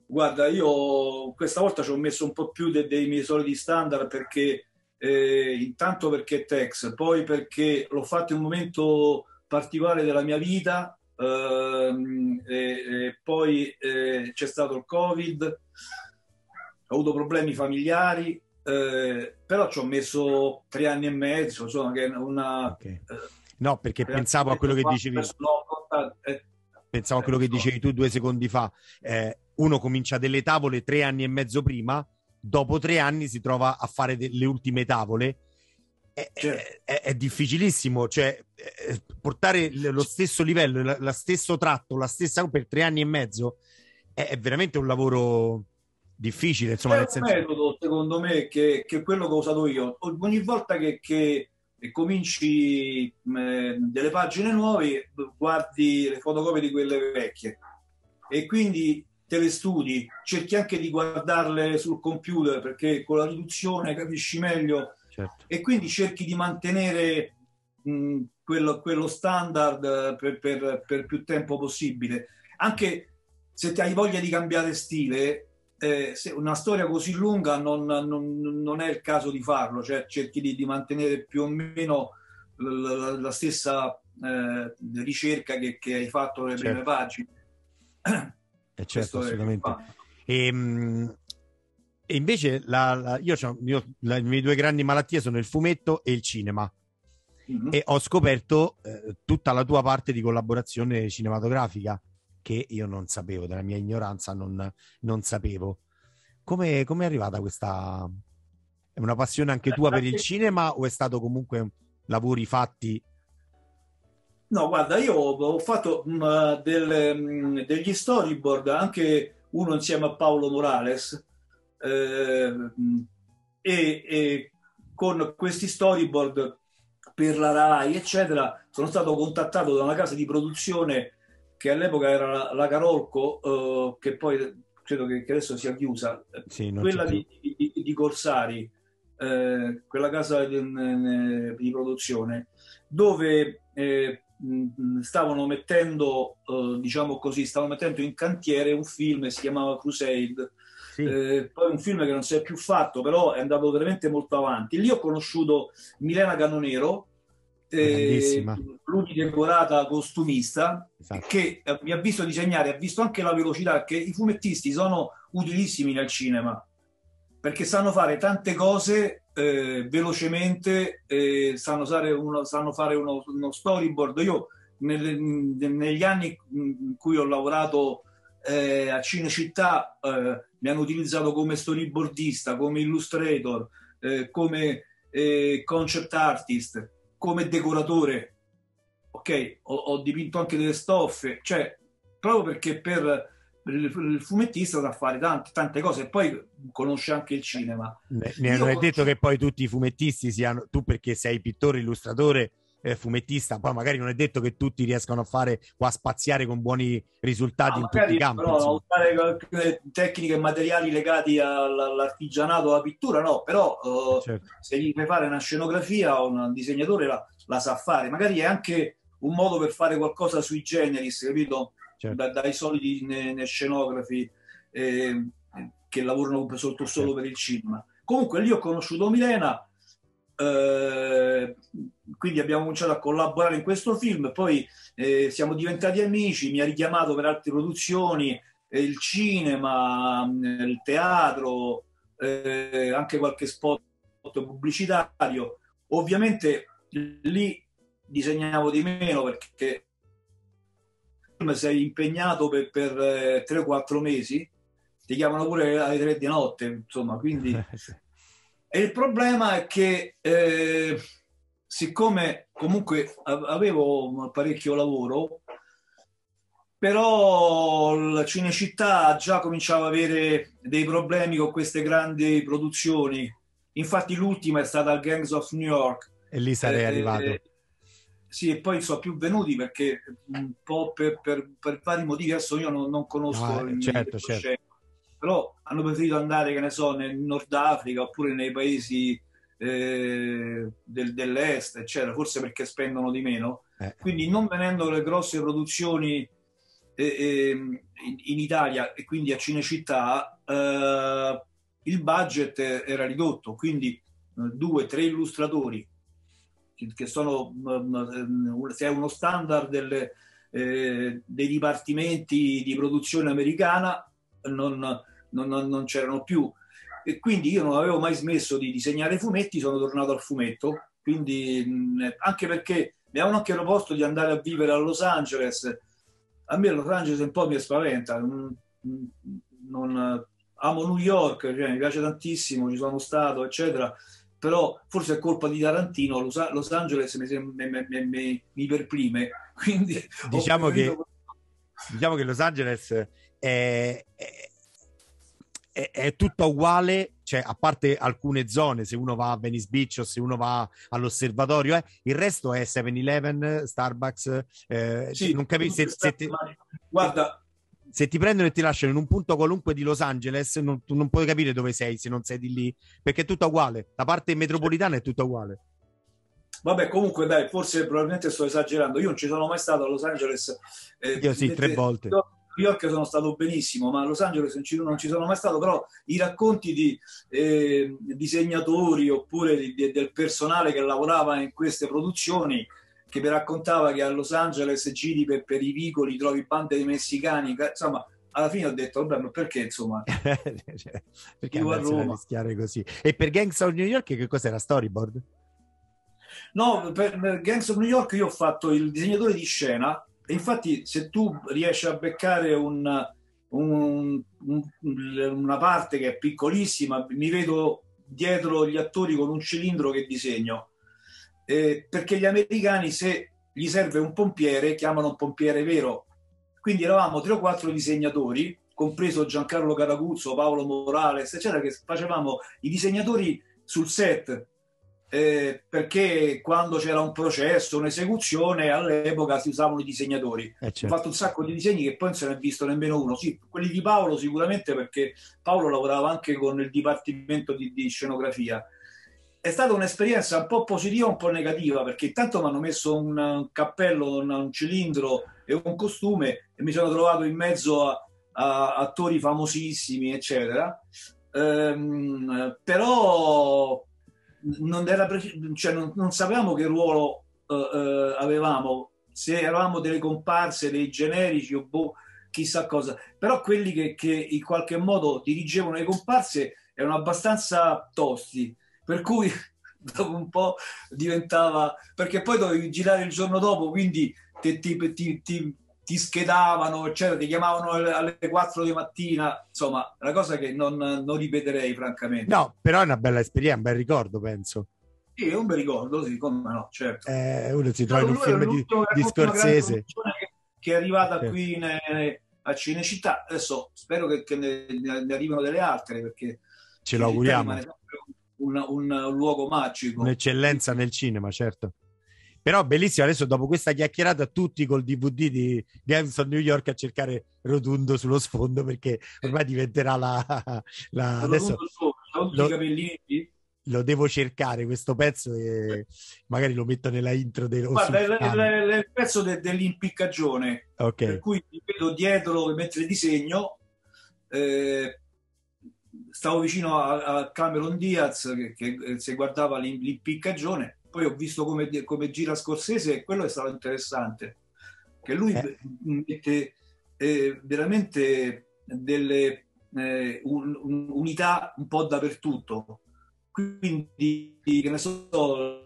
Guarda, io questa volta ci ho messo un po' più de- dei miei soliti standard perché eh, intanto perché è Tex, poi perché l'ho fatto in un momento particolare della mia vita, ehm, e, e poi eh, c'è stato il Covid, ho avuto problemi familiari, eh, però ci ho messo tre anni e mezzo, insomma, che è una... Okay. eh, No, perché tre anni pensavo e a quello mezzo che fa, dicevi adesso no, no, eh, pensavo a eh, quello che insomma, dicevi tu due secondi fa. Eh, uno comincia delle tavole tre anni e mezzo prima, dopo tre anni si trova a fare le ultime tavole. È, certo. è, è, è difficilissimo, cioè eh, portare lo stesso livello, la, la stesso tratto, la stessa per tre anni e mezzo è, è veramente un lavoro difficile, insomma, C'è nel un senso. metodo, secondo me, che, che è quello che ho usato io. Ogni volta che, che cominci mh, delle pagine nuove, guardi le fotocopie di quelle vecchie e quindi te le studi, cerchi anche di guardarle sul computer perché con la riduzione capisci meglio Certo. e quindi cerchi di mantenere mh, quello, quello standard per, per, per più tempo possibile. Anche se ti hai voglia di cambiare stile, eh, se una storia così lunga non, non, non è il caso di farlo, cioè cerchi di, di mantenere più o meno la, la, la stessa eh, ricerca che, che hai fatto nelle prime Certo. pagine. Eh certo, Questo è il assolutamente. fatto. E, mh, e invece la, la, io, c'ho, io la, le mie due grandi malattie sono il fumetto e il cinema. Mm-hmm. E ho scoperto eh, tutta la tua parte di collaborazione cinematografica che io non sapevo, della mia ignoranza non, non sapevo. Come come è arrivata questa... È una passione anche tua per il cinema o è stato comunque lavori fatti? No, guarda, io ho fatto mh, del, mh, degli storyboard, anche uno insieme a Paolo Morales, eh, mh, e, e con questi storyboard per la Rai, eccetera, sono stato contattato da una casa di produzione che all'epoca era la, la Carolco, eh, che poi credo che, che adesso sia chiusa, Sì, non c'è quella più. di, di, di Corsari, eh, quella casa di, di produzione, dove eh, mh, stavano mettendo, eh, diciamo così, stavano mettendo in cantiere un film che si chiamava Crusade. Sì, Eh, poi un film che non si è più fatto, però è andato veramente molto avanti. Lì ho conosciuto Milena Canonero, eh, grandissima. pluridecorata costumista, Esatto. che eh, mi ha visto disegnare, ha visto anche la velocità, che i fumettisti sono utilissimi nel cinema, perché sanno fare tante cose eh, velocemente, eh, sanno fare, uno, sanno fare uno, uno storyboard. Io nelle, negli anni in cui ho lavorato eh, a Cinecittà eh, mi hanno utilizzato come storyboardista, come illustrator, eh, come eh, concept artist, come decoratore. Ok, ho, ho dipinto anche delle stoffe, cioè proprio perché per il, il fumettista sa fare tante, tante cose e poi conosce anche il cinema. Ne, ne- Io non è detto conosco... che poi tutti i fumettisti siano, tu perché sei pittore, illustratore, eh, fumettista, poi magari non è detto che tutti riescano a fare o a spaziare con buoni risultati Ah, in tutti i magari campi, però insomma. usare tecniche e materiali legati all'artigianato, alla pittura, no, però Eh, uh, certo. se gli fai fare una scenografia o un disegnatore la, la sa fare, magari è anche un modo per fare qualcosa sui generis, capito? Certo. Da, dai soliti ne, ne scenografi eh, che lavorano sotto solo Certo. per il cinema. Comunque lì ho conosciuto Milena, eh, quindi abbiamo cominciato a collaborare in questo film, poi eh, siamo diventati amici, mi ha richiamato per altre produzioni, eh, il cinema, il teatro, eh, anche qualche spot pubblicitario. Ovviamente lì disegnavo di meno perché sei impegnato per, per eh, tre o quattro mesi, ti chiamano pure alle tre di notte, insomma, quindi... Sì. E il problema è che eh, siccome comunque avevo parecchio lavoro, però la Cinecittà già cominciava ad avere dei problemi con queste grandi produzioni. Infatti l'ultima è stata il Gangs of New York. E lì sarei Eh, arrivato. sì, e poi sono più venuti perché un po' per, per, per vari motivi, adesso io non, non conosco No, il certo, certo. però hanno preferito andare, che ne so, nel Nord Africa oppure nei paesi eh, del, dell'est, eccetera, forse perché spendono di meno. Eh. Quindi non venendo le grosse produzioni eh, eh, in, in Italia e quindi a Cinecittà eh, il budget era ridotto, quindi eh, due, tre illustratori che sono se è uno standard delle, eh, dei dipartimenti di produzione americana, non, non, non c'erano più, e quindi io non avevo mai smesso di disegnare fumetti, sono tornato al fumetto, quindi mh, anche perché mi avevano anche proposto di andare a vivere a Los Angeles. A me Los Angeles un po' mi spaventa, non, non, amo New York, cioè, mi piace tantissimo, ci sono stato eccetera, però forse è colpa di Tarantino, Los, Los Angeles mi, mi, mi, mi, mi perplime, quindi diciamo che, diciamo che Los Angeles è, è, è, è tutto uguale, cioè a parte alcune zone, se uno va a Venice Beach o se uno va all'osservatorio, eh, il resto è seven eleven, Starbucks, eh, sì, non capisci se, se ti, guarda, se ti prendono e ti lasciano in un punto qualunque di Los Angeles, non, tu non puoi capire dove sei se non sei di lì, perché è tutto uguale, la parte metropolitana è tutta uguale. Vabbè, comunque dai, forse probabilmente sto esagerando, io non ci sono mai stato a Los Angeles, eh, io sì, tre volte. New York sono stato benissimo, ma a Los Angeles non ci, non ci sono mai stato, però i racconti di eh, disegnatori oppure di, di, del personale che lavorava in queste produzioni, che mi raccontava che a Los Angeles giri per, per i vicoli, trovi bande di messicani, insomma, alla fine ho detto, vabbè, ma perché, insomma? Cioè, perché andarsi a rischiare così? E per Gangs of New York che cos'era? Storyboard? No, per, per Gangs of New York io ho fatto il disegnatore di scena, e infatti se tu riesci a beccare un, un, un, una parte che è piccolissima, mi vedo dietro gli attori con un cilindro che disegno. Eh, perché gli americani, se gli serve un pompiere, chiamano un pompiere vero. Quindi eravamo tre o quattro disegnatori, compreso Giancarlo Caraguzzo, Paolo Morales, eccetera, che facevamo i disegnatori sul set, eh, perché quando c'era un processo, un'esecuzione, all'epoca si usavano i disegnatori. Eh, certo. Ho fatto un sacco di disegni che poi non se ne è visto nemmeno uno. Sì, quelli di Paolo sicuramente, perché Paolo lavorava anche con il dipartimento di, di scenografia. È stata un'esperienza un po' positiva, un po' negativa, perché intanto mi hanno messo un, un cappello, un, un cilindro e un costume e mi sono trovato in mezzo a, a attori famosissimi, eccetera. Ehm, però non, era preci- cioè non, non sapevamo che ruolo eh, eh, avevamo, se eravamo delle comparse, dei generici o boh, chissà cosa. Però quelli che, che in qualche modo dirigevano le comparse erano abbastanza tosti, per cui dopo un po' diventava, perché poi dovevi girare il giorno dopo, quindi ti, ti, ti, ti, ti schedavano, eccetera, ti chiamavano alle quattro di mattina, insomma, una cosa che non, non ripeterei francamente. No, però è una bella esperienza, un bel ricordo, penso. Sì, è un bel ricordo, sì, come no, certo. Eh, uno si trova in un film di, di Scorsese che, che è arrivata certo. qui in, a Cinecittà, adesso spero che, che ne, ne arrivino delle altre, perché ce lo auguriamo. Un, un, un luogo magico, un'eccellenza nel cinema, certo. Però bellissimo, adesso dopo questa chiacchierata tutti col D V D di Gangs of New York a cercare Rotundo sullo sfondo, perché ormai diventerà la, la adesso lo, capellini. Lo devo cercare questo pezzo e magari lo metto nella intro del, guarda, è il pezzo de, dell'impiccagione, okay. Per cui mi vedo dietro mentre disegno, eh, stavo vicino a, a Cameron Diaz che, che si guardava l'impiccagione, poi ho visto come, come gira Scorsese e quello è stato interessante, che lui eh. mette eh, veramente delle eh, un, un, unità un po' dappertutto, quindi che ne so,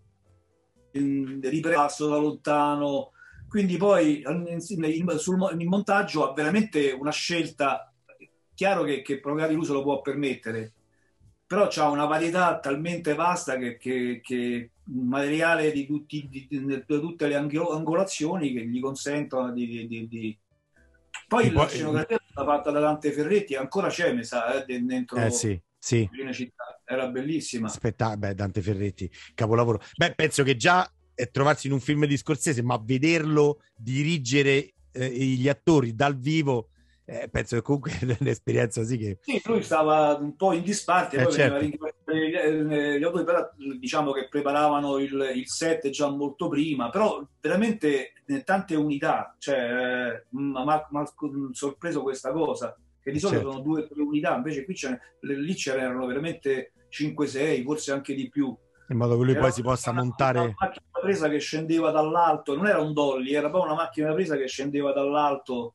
ripreso da lontano, quindi poi in, sul, in montaggio ha veramente una scelta. Chiaro che, che magari lui se lo può permettere, però c'ha una varietà talmente vasta che, che, che materiale di, tutti, di, di tutte le angolazioni che gli consentono di... di, di... Poi e la poi... scenografia è stata fatta da Dante Ferretti, ancora c'è, mi sa, eh, dentro eh, sì, sì. Città. Era bellissima. Aspetta, beh, Dante Ferretti, capolavoro. Beh, penso che già è trovarsi in un film di Scorsese, ma vederlo dirigere eh, gli attori dal vivo... Eh, penso che comunque è un'esperienza sì che... Sì, lui stava un po' in disparte, eh, poi certo. veniva eh, gli autori però, diciamo che preparavano il, il set già molto prima, però veramente eh, tante unità, cioè mi ha sorpreso questa cosa, che di solito Certo. sono due o tre unità, invece qui ce lì c'erano veramente cinque sei, forse anche di più. In modo che lui Era poi si possa una, montare. una macchina da presa che scendeva dall'alto, non era un dolly, era proprio una macchina da presa che scendeva dall'alto.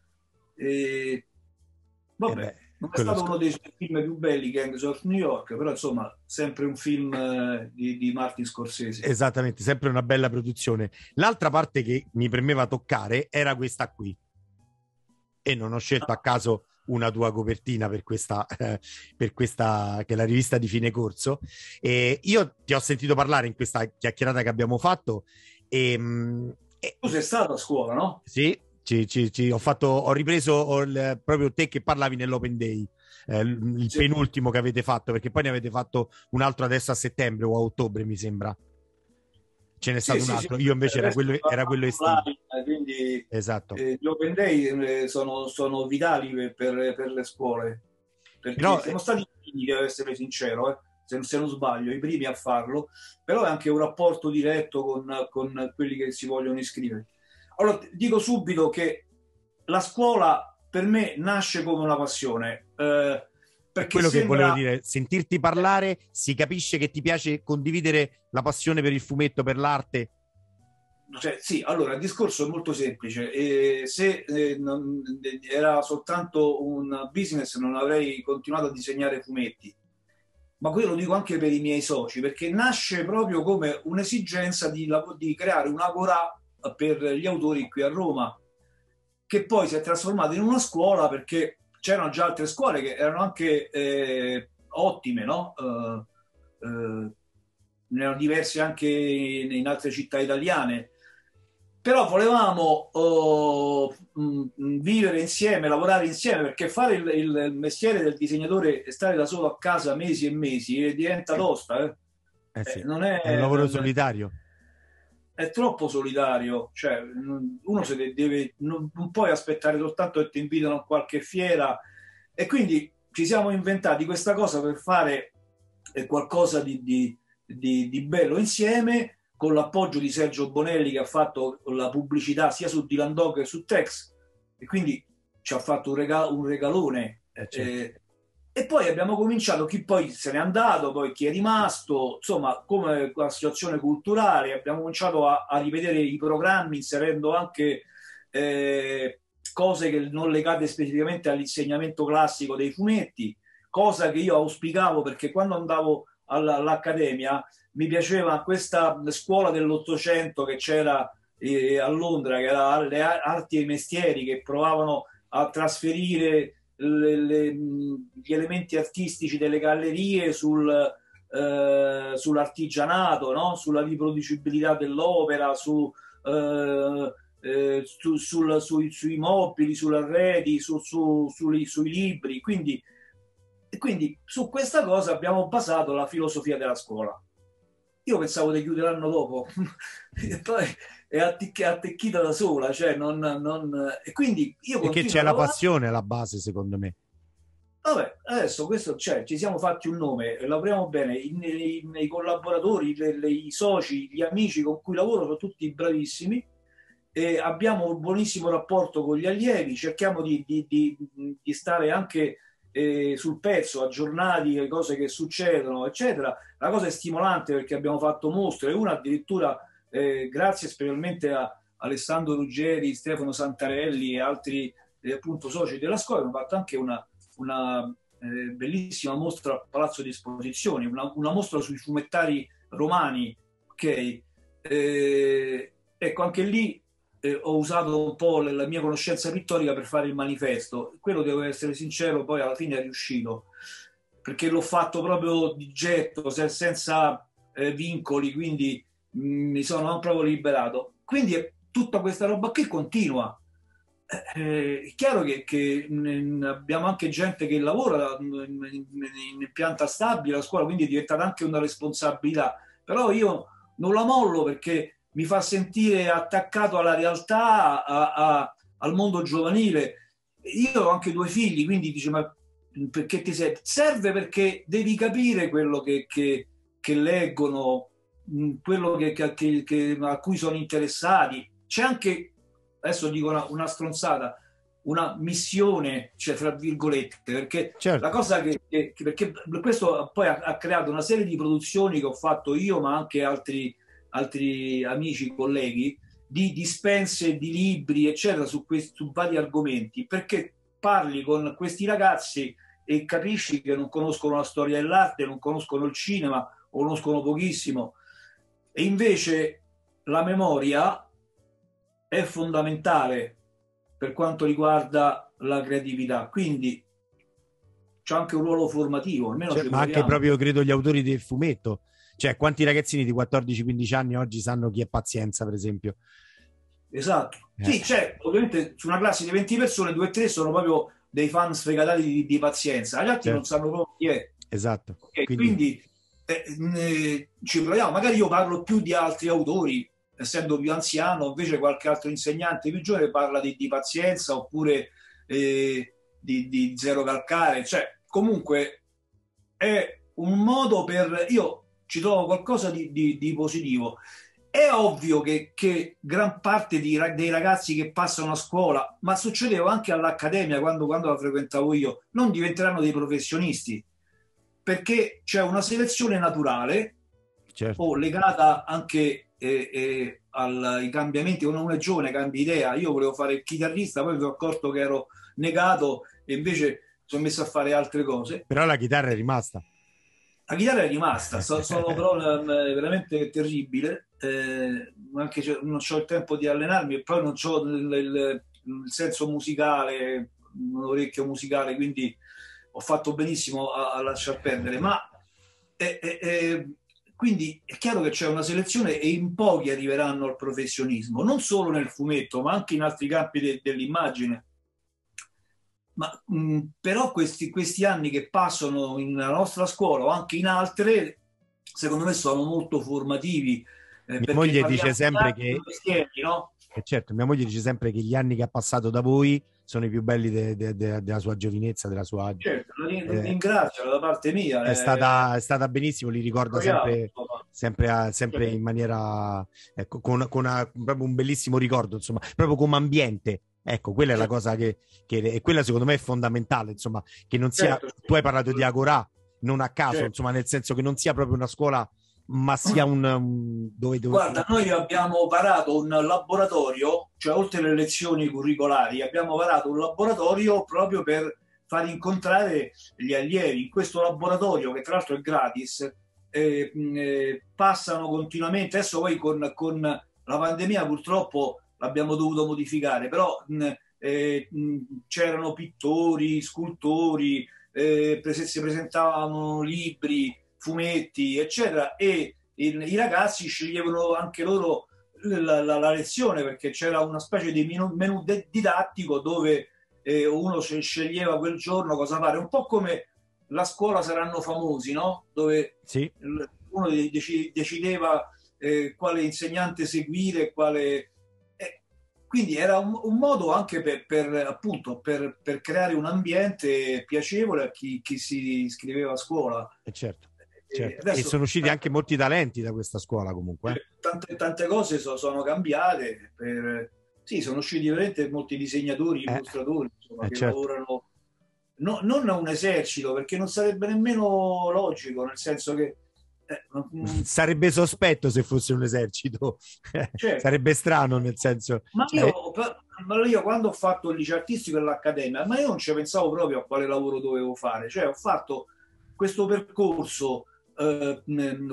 E... Vabbè, Eh beh, non è quello stato sc- uno dei suoi film più belli, Gangs of New York, però insomma, sempre un film eh, di, di Martin Scorsese. Esattamente, sempre una bella produzione. L'altra parte che mi premeva toccare era questa qui. E non ho scelto a caso una tua copertina per questa, eh, per questa che è la rivista di fine corso. E io ti ho sentito parlare in questa chiacchierata che abbiamo fatto. E, mh, e Tu sei stato a scuola, no? sì, ci, ci- ci- ho, fatto, ho ripreso ho il- proprio te che parlavi nell'Open Day, eh, il il Sì. penultimo che avete fatto, perché poi ne avete fatto un altro adesso a settembre o a ottobre, mi sembra. Ce n'è Sì, stato sì, un sì. altro. Io invece era Adesso quello, sto era quello estivo. online, quindi Esatto. eh, gli open day eh, sono, sono vitali per, per- per le scuole, perché Però, siamo eh, stati i primi, devo essere sincero, eh, se, se non sbaglio, i primi a farlo, però è anche un rapporto diretto con, con quelli che si vogliono iscrivere. Allora, ti dico subito che la scuola per me nasce come una passione, eh, è perché quello che sembra... volevo dire, sentirti parlare, si capisce che ti piace condividere la passione per il fumetto, per l'arte. Cioè, sì, allora il discorso è molto semplice. Eh, se eh, non- era soltanto un business non avrei continuato a disegnare fumetti, ma quello lo dico anche per i miei soci, perché nasce proprio come un'esigenza di, lav- di creare un'agorà per gli autori qui a Roma, che poi si è trasformata in una scuola perché c'erano già altre scuole che erano anche eh, ottime, no? Eh, eh, ne erano diverse anche in, in altre città italiane. Però volevamo oh, mh, vivere insieme, lavorare insieme, perché fare il, il mestiere del disegnatore e stare da solo a casa mesi e mesi eh, diventa tosta. Eh. Eh sì, Eh, non è, è un lavoro non- solitario. è troppo solitario. Cioè, mh, uno se de- deve, non, non puoi aspettare soltanto che ti invitano a qualche fiera. E quindi ci siamo inventati questa cosa per fare eh, qualcosa di, di- di- di bello insieme, con l'appoggio di Sergio Bonelli che ha fatto la pubblicità sia su Dylan Dog che su Tex, e quindi ci ha fatto un, rega- un regalone. Eh, certo. Eh, e poi abbiamo cominciato, chi poi se n'è andato, poi chi è rimasto, insomma, come associazione culturale abbiamo cominciato a, a rivedere i programmi inserendo anche eh, cose che non legate specificamente all'insegnamento classico dei fumetti, cosa che io auspicavo perché quando andavo alla- all'accademia mi piaceva questa scuola dell'Ottocento che c'era eh, a Londra, che era le arti e i mestieri, che provavano a trasferire le- le- gli elementi artistici delle gallerie sul, eh, sull'artigianato, no? Sulla riproducibilità dell'opera, su, eh, eh, su- sul- sui, sui mobili, sugli arredi, su- su- sui, sui libri. Quindi, e quindi su questa cosa abbiamo basato la filosofia della scuola. Io pensavo di chiudere l'anno dopo e poi è attic- attecchita da sola, cioè non, non- e quindi io Perché continuo c'è a la lavorare. passione alla base, secondo me. Vabbè, adesso questo c'è, ci siamo fatti un nome, lavoriamo bene, i, i- i collaboratori, le- le- i soci, gli amici con cui lavoro sono tutti bravissimi e abbiamo un buonissimo rapporto con gli allievi, cerchiamo di, di- di- di stare anche eh, sul pezzo, aggiornati, le cose che succedono, eccetera. La cosa è stimolante perché abbiamo fatto mostre, una addirittura eh, grazie specialmente a Alessandro Ruggeri, Stefano Santarelli e altri eh, appunto soci della scuola, abbiamo fatto anche una una eh, bellissima mostra al Palazzo di Esposizioni, una, una mostra sui fumettari romani, ok? Eh, ecco, anche lì eh, ho usato un po' la mia conoscenza pittorica per fare il manifesto. Quello, devo essere sincero, poi alla fine è riuscito, perché l'ho fatto proprio di getto, se- senza eh, vincoli, quindi mh, mi sono proprio liberato. Quindi eh, tutta questa roba qui continua. Eh, è chiaro che, che mh, abbiamo anche gente che lavora in, in- in pianta stabile a scuola, quindi è diventata anche una responsabilità, però io non la mollo perché mi fa sentire attaccato alla realtà, a- a- al mondo giovanile. Io ho anche due figli, quindi dice, ma perché ti serve? Serve perché devi capire quello che, che, che leggono, quello che, che, che, a cui sono interessati. C'è anche, adesso dico una, una stronzata, una missione, cioè tra virgolette, perché certo. la cosa che, che perché questo poi ha, ha creato una serie di produzioni che ho fatto io, ma anche altri, altri amici, colleghi, di dispense di libri, eccetera, su, questi, su vari argomenti, perché parli con questi ragazzi e capisci che non conoscono la storia dell'arte, non conoscono il cinema, o conoscono pochissimo, e invece la memoria è fondamentale per quanto riguarda la creatività, quindi c'è anche un ruolo formativo, almeno cioè, ci ma anche proviamo. proprio credo gli autori del fumetto, cioè quanti ragazzini di quattordici quindici anni oggi sanno chi è Pazienza, per esempio? Esatto, Eh. sì, c'è ovviamente su una classe di venti persone, due o tre sono proprio dei fan sfegatati di, di Pazienza, gli altri certo. non sanno proprio chi è. Esatto. Okay, quindi, quindi eh, eh, ci proviamo, magari io parlo più di altri autori, essendo più anziano, invece qualche altro insegnante più giovane parla di, di Pazienza oppure eh, di, di Zero Calcare, cioè comunque è un modo per, io ci trovo qualcosa di, di, di positivo. È ovvio che, che gran parte di, dei ragazzi che passano a scuola, ma succedeva anche all'accademia quando, quando la frequentavo io, non diventeranno dei professionisti, perché c'è una selezione naturale, certo. o legata anche eh, eh, ai cambiamenti. Quando uno è giovane cambia idea. Io volevo fare il chitarrista, poi mi sono accorto che ero negato e invece sono messo a fare altre cose. Però la chitarra è rimasta. La chitarra è rimasta, so, sono però veramente terribile, eh, anche se non ho il tempo di allenarmi e poi non ho il, il, il senso musicale, un orecchio musicale, quindi ho fatto benissimo a, a lasciar perdere, ma eh, eh, quindi è chiaro che c'è una selezione e in pochi arriveranno al professionismo, non solo nel fumetto, ma anche in altri campi de, dell'immagine. Ma mh, però questi, questi anni che passano nella nostra scuola o anche in altre, secondo me sono molto formativi. Eh, mia moglie dice sempre che mestieri, no? eh certo, mia moglie dice sempre che gli anni che ha passato da voi sono i più belli de, de, de, della sua giovinezza, della sua certo, lo eh, ringrazio da parte mia. È, eh, stata, è stata benissimo, li ricorda sempre, sempre, sempre certo. in maniera ecco, con, con una, proprio un bellissimo ricordo, insomma, proprio come ambiente. Ecco, quella è la cosa che, che e quella secondo me è fondamentale, insomma, che non sia, certo, tu hai parlato di Agorà, non a caso, certo. insomma, nel senso che non sia proprio una scuola, ma sia un, un dove, dove guarda, noi abbiamo varato un laboratorio, cioè oltre alle lezioni curricolari, abbiamo varato un laboratorio proprio per far incontrare gli allievi. In questo laboratorio, che tra l'altro è gratis, eh, eh, passano continuamente, adesso poi con, con la pandemia purtroppo l'abbiamo dovuto modificare, però mh, eh, mh, c'erano pittori, scultori, eh, si presentavano libri, fumetti, eccetera, e il, i ragazzi sceglievano anche loro la, la, la lezione, perché c'era una specie di menù, menù de, didattico dove eh, uno sceglieva quel giorno cosa fare, un po' come la scuola Saranno Famosi, no? Dove sì. uno dec- decideva eh, quale insegnante seguire, quale... Quindi era un, un modo anche per, per, appunto, per, per creare un ambiente piacevole a chi, chi si iscriveva a scuola. Eh certo, e, certo. adesso, e sono usciti anche molti talenti da questa scuola comunque. Eh? Tante, tante cose so, sono cambiate. Per, sì, sono usciti veramente molti disegnatori, eh, illustratori, insomma, eh, che certo. lavorano no, non a un esercito, perché non sarebbe nemmeno logico, nel senso che Eh, sarebbe sospetto se fosse un esercito, certo. Sarebbe strano, nel senso, ma cioè... io, io quando ho fatto il liceo artistico e l'accademia, ma io non ci pensavo proprio a quale lavoro dovevo fare, cioè ho fatto questo percorso eh,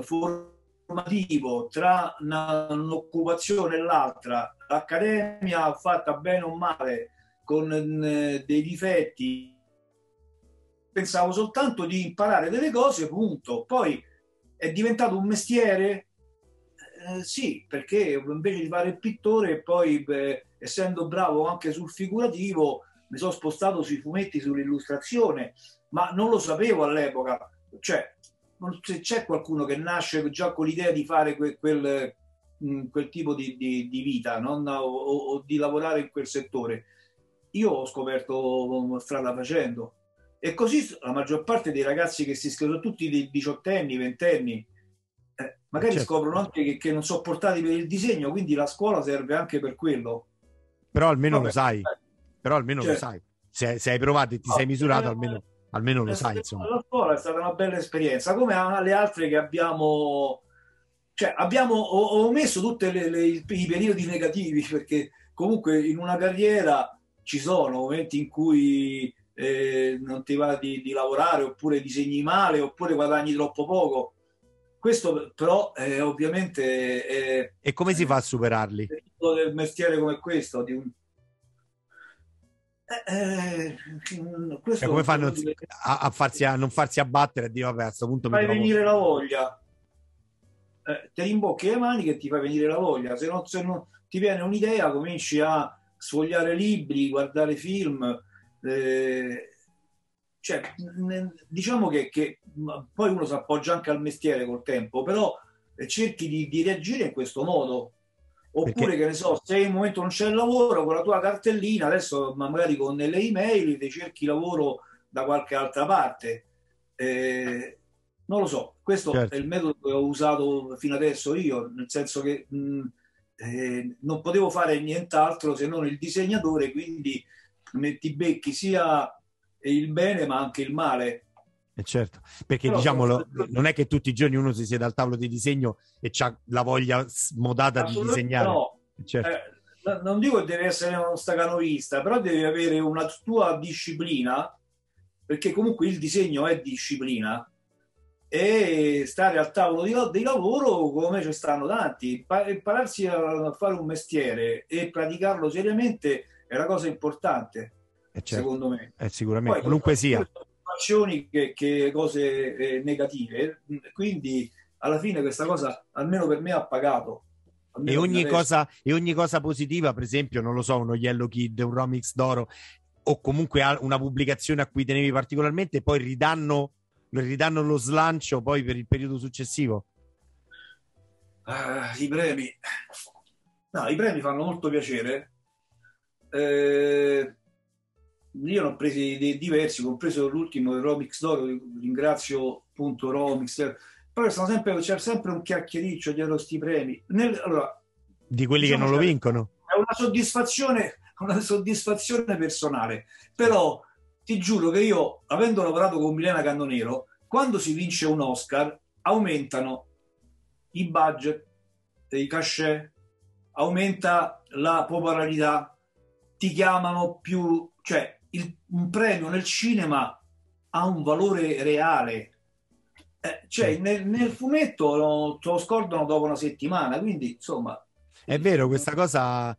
formativo tra una, un'occupazione e l'altra. L'accademia fatta bene o male con eh, dei difetti, pensavo soltanto di imparare delle cose, punto. Poi è diventato un mestiere? Eh, sì, perché invece di fare il pittore e poi beh, essendo bravo anche sul figurativo mi sono spostato sui fumetti, sull'illustrazione, ma non lo sapevo all'epoca, cioè se c'è qualcuno che nasce già con l'idea di fare quel, quel, quel tipo di, di, di vita, non, o, o di lavorare in quel settore. Io ho scoperto strada facendo. E così la maggior parte dei ragazzi che si iscrivono, tutti dei diciottenni, ventenni, eh, magari certo. scoprono anche che, che non sono portati per il disegno, quindi la scuola serve anche per quello. Però almeno Vabbè, lo sai, però almeno cioè, lo sai. Se, se hai provato e ti no, sei misurato, eh, almeno, almeno lo eh, sai, insomma. la scuola è stata una bella esperienza, come le altre che abbiamo, cioè abbiamo ho, ho omesso tutti i periodi negativi, perché comunque in una carriera ci sono momenti in cui eh, non ti va di, di lavorare, oppure disegni male, oppure guadagni troppo poco. Questo però eh, ovviamente è, E come si fa a superarli? è del mestiere come questo, di un Eh, eh, questo Cioè, come fanno dire, a, a, farsi, a non farsi abbattere e dire vabbè, a questo punto mi fai trovo... venire la voglia, eh, ti rimbocchi le maniche e ti fai venire la voglia. Se non, se non ti viene un'idea, cominci a sfogliare libri, guardare film, eh, cioè, ne, diciamo che, che poi uno si appoggia anche al mestiere col tempo, però eh, cerchi di, di reagire in questo modo. Oppure, Perché... che ne so, se in un momento non c'è il lavoro, con la tua cartellina, adesso magari con le email ti cerchi lavoro da qualche altra parte. Eh, non lo so, questo certo. è il metodo che ho usato fino adesso io, nel senso che mh, eh, non potevo fare nient'altro se non il disegnatore, quindi ti becchi sia il bene ma anche il male. Eh certo, perché Però, diciamolo, non è che tutti i giorni uno si siede al tavolo di disegno e c'ha la voglia smodata di disegnare. No, certo. eh, non dico che deve essere uno stacanovista, però devi avere una tua disciplina, perché comunque il disegno è disciplina, e stare al tavolo di, di lavoro come ci stanno tanti. Impararsi a fare un mestiere e praticarlo seriamente è una cosa importante, eh certo. secondo me. Eh, sicuramente, Poi, qualunque sia. Che, che cose eh, negative, quindi alla fine questa cosa almeno per me ha pagato. E ogni, cosa, e ogni cosa positiva, per esempio, non lo so, uno Yellow Kid, un Romix d'Oro o comunque una pubblicazione a cui tenevi particolarmente, poi ridanno, ridanno lo slancio poi per il periodo successivo. Uh, i premi no, i premi fanno molto piacere. eh, Io ne ho presi dei diversi, compreso l'ultimo del Romix d'Oro, ringrazio appunto Romix, però sono sempre, c'è sempre un chiacchiericcio dietro sti premi. Nel, allora, di quelli diciamo che non lo vincono. È una soddisfazione, una soddisfazione personale, però ti giuro che io, avendo lavorato con Milena Cannonero, quando si vince un Oscar, aumentano i budget, i cachet, aumenta la popolarità, ti chiamano più, cioè il, un premio nel cinema ha un valore reale, eh, cioè nel, nel fumetto lo, te lo scordano dopo una settimana, quindi insomma è vero questa cosa.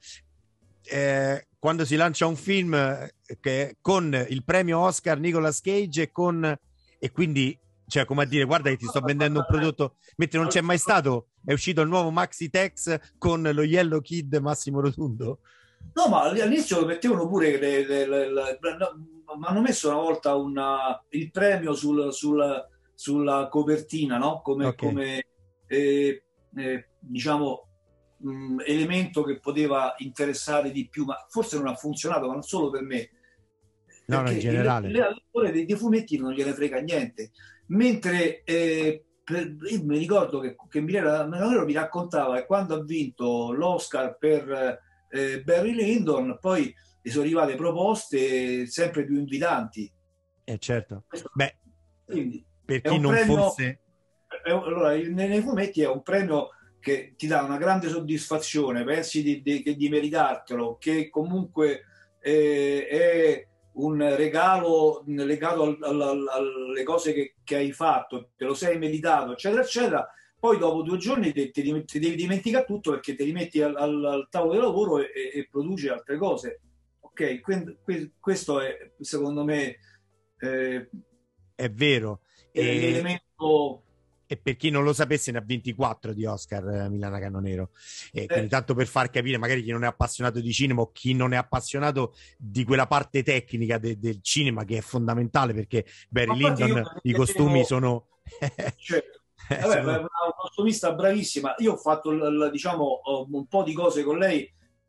Eh, quando si lancia un film eh, che con il premio Oscar Nicolas Cage e con e quindi cioè come a dire guarda che ti sto vendendo un prodotto, mentre non c'è mai stato, è uscito il nuovo Maxi Tex con lo Yellow Kid Massimo Rotundo. No, ma all'inizio lo mettevano pure, le, le, le, le, mi hanno messo una volta una, il premio sul, sul, sulla copertina, no? Come, okay. come eh, eh, diciamo, mh, elemento che poteva interessare di più, ma forse non ha funzionato, ma non solo per me. No, no, in generale. Le autore dei, dei fumetti non gliene frega niente. Mentre eh, per, io mi ricordo che, che Milena mi raccontava che quando ha vinto l'Oscar per Eh, Barry Lyndon, poi gli sono arrivate proposte sempre più invitanti. Eh certo. Beh, quindi per chi non premio, fosse... È, allora, nei, nei fumetti è un premio che ti dà una grande soddisfazione, pensi di, di, di meritartelo, che comunque eh, è un regalo legato al, al, al, alle cose che, che hai fatto, te lo sei meritato, eccetera, eccetera. Poi dopo due giorni ti, ti, ti devi dimenticare tutto perché ti rimetti al, al, al tavolo di lavoro e, e, e produci altre cose. Ok, quindi, questo è secondo me eh, è vero. È e, l'elemento. E per chi non lo sapesse ne ha ventiquattro di Oscar eh, Milena Cannonero. E quindi eh. tanto per far capire magari chi non è appassionato di cinema o chi non è appassionato di quella parte tecnica de, del cinema che è fondamentale, perché Barry Lyndon i costumi devo... sono... cioè, vabbè, una costumista bravissima. Io ho fatto diciamo un po' di cose con lei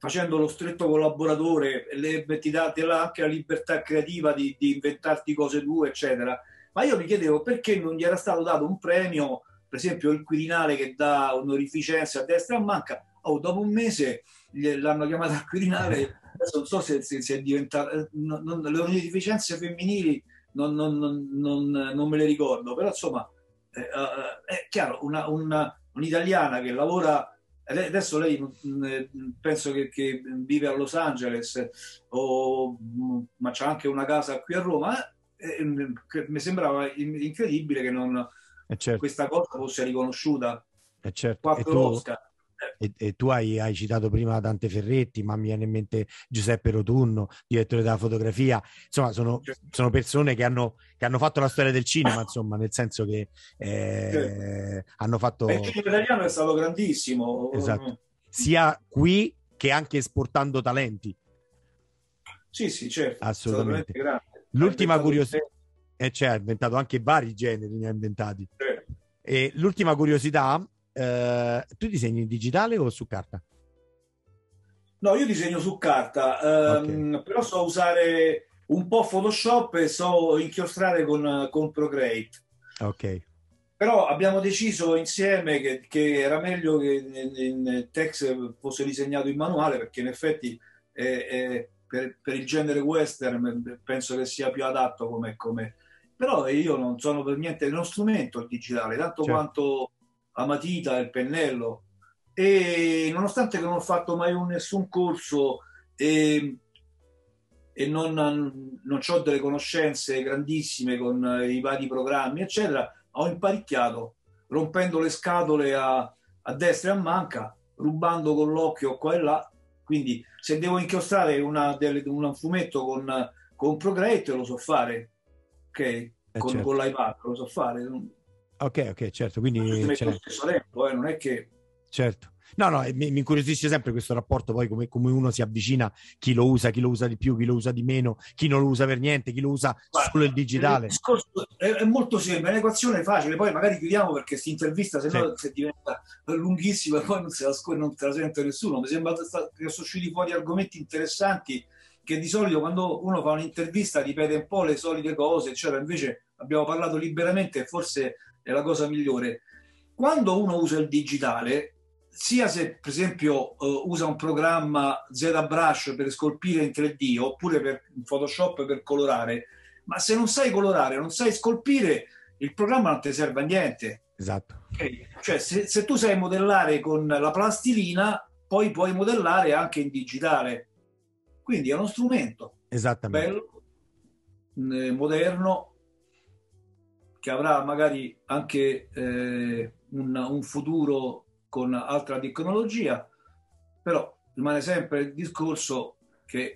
facendo lo stretto collaboratore, le, ti dà te la, anche la libertà creativa di, di inventarti cose tue, eccetera. Ma io mi chiedevo perché non gli era stato dato un premio, per esempio il Quirinale che dà onorificenza a destra e a manca. Oh, dopo un mese l'hanno chiamata al Quirinale, adesso non so se, se, se è diventato, non, non, le onorificenze femminili non, non, non, non, non me le ricordo, però insomma eh, è chiaro, una, una, un'italiana che lavora, adesso lei penso che, che vive a Los Angeles, o, ma c'ha anche una casa qui a Roma, eh, mi sembrava incredibile che non, eh certo. questa cosa fosse riconosciuta. Eh certo. Quattro e tu, Oscar. E, e tu hai, hai citato prima Dante Ferretti, ma mi viene in mente Giuseppe Rotunno, direttore della fotografia. Insomma, sono, sono persone che hanno, che hanno fatto la storia del cinema, insomma, nel senso che eh, hanno fatto... Il cinema italiano è stato grandissimo. Esatto. Sia qui che anche esportando talenti. Sì, sì, certo. Assolutamente. L'ultima curiosità... E cioè, ha inventato anche vari generi, ne ha inventati. Certo. E l'ultima curiosità... Uh, tu disegni in digitale o su carta? No, io disegno su carta, ehm, okay. Però so usare un po' Photoshop e so inchiostrare con, con Procreate. Ok. Però abbiamo deciso insieme che, che era meglio che in, in text fosse disegnato in manuale, perché in effetti eh, eh, per, per il genere western penso che sia più adatto come, come... Però io non sono per niente uno strumento il digitale, tanto certo. quanto la matita, il pennello, e nonostante che non ho fatto mai un, nessun corso e, e non, non ho delle conoscenze grandissime con i vari programmi eccetera, ho imparicchiato rompendo le scatole a, a destra e a manca, rubando con l'occhio qua e là. Quindi se devo inchiostrare una, delle, un fumetto con, con Procreate lo so fare, ok? Eh con, certo. con l'iPad lo so fare. Ok, ok, certo, quindi metto lo stesso tempo, eh, non è che... Certo. No, no, mi, mi incuriosisce sempre questo rapporto, poi come, come uno si avvicina, chi lo usa, chi lo usa di più, chi lo usa di meno, chi non lo usa per niente, chi lo usa Guarda, solo il digitale. Il discorso è, è molto semplice, è un'equazione facile, poi magari chiudiamo perché questa intervista se no sì. se diventa lunghissima e poi non se, la, non se la sente nessuno. Mi sembra che sono usciti fuori argomenti interessanti che di solito quando uno fa un'intervista ripete un po' le solite cose, eccetera. Invece abbiamo parlato liberamente e forse è la cosa migliore. Quando uno usa il digitale, sia se per esempio uh, usa un programma ZBrush per scolpire in tre D oppure per Photoshop per colorare, ma se non sai colorare, non sai scolpire, il programma non ti serve a niente. Esatto. Okay? Cioè se, se tu sai modellare con la plastilina, poi puoi modellare anche in digitale. Quindi è uno strumento Esattamente. bello, eh, moderno, che avrà magari anche eh, un, un futuro con altra tecnologia, però rimane sempre il discorso che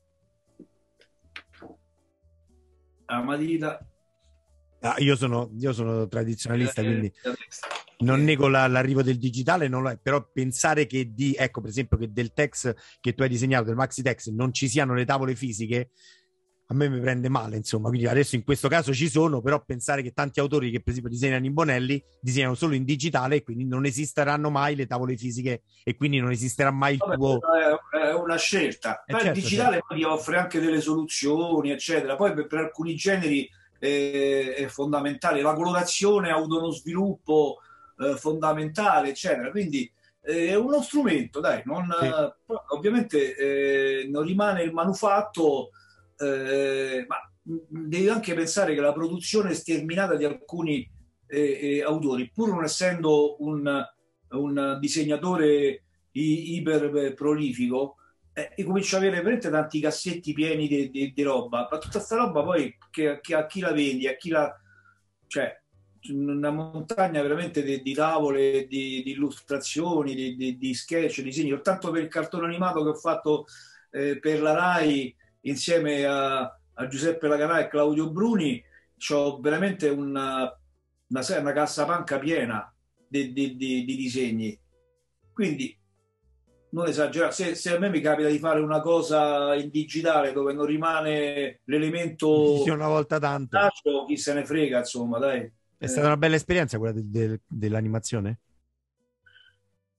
a matita... Ah, io, sono, io sono tradizionalista, quindi non nego la, l'arrivo del digitale, non lo è, però pensare che di, ecco per esempio che del text che tu hai disegnato, del maxi text, non ci siano le tavole fisiche, a me mi prende male, insomma. Quindi adesso in questo caso ci sono, però pensare che tanti autori che per esempio disegnano in Bonelli disegnano solo in digitale e quindi non esisteranno mai le tavole fisiche e quindi non esisterà mai il Vabbè, tuo... è una scelta. Eh Poi certo, il digitale certo. poi ti offre anche delle soluzioni, eccetera. Poi per, per alcuni generi eh, è fondamentale. La colorazione ha avuto uno sviluppo eh, fondamentale, eccetera. Quindi eh, è uno strumento, dai. Non, Sì. eh, ovviamente eh, non rimane il manufatto, eh, ma devi anche pensare che la produzione sterminata di alcuni eh, eh, autori, pur non essendo un, un disegnatore i, iper prolifico, eh, e comincia ad avere veramente tanti cassetti pieni di, di, di roba, ma tutta sta roba poi che, che a chi la vendi, a chi la... cioè una montagna veramente di, di tavole, di, di illustrazioni, di, di, di sketch, disegni. Soltanto per il cartone animato che ho fatto eh, per la Rai insieme a, a Giuseppe Laganà e Claudio Bruni, c'ho veramente una, una, una cassapanca piena di, di, di, di disegni. Quindi non esagerare, se, se a me mi capita di fare una cosa in digitale dove non rimane l'elemento Sì, una volta tanto, chi se ne frega, insomma, dai. È stata una bella esperienza quella de- de- dell'animazione?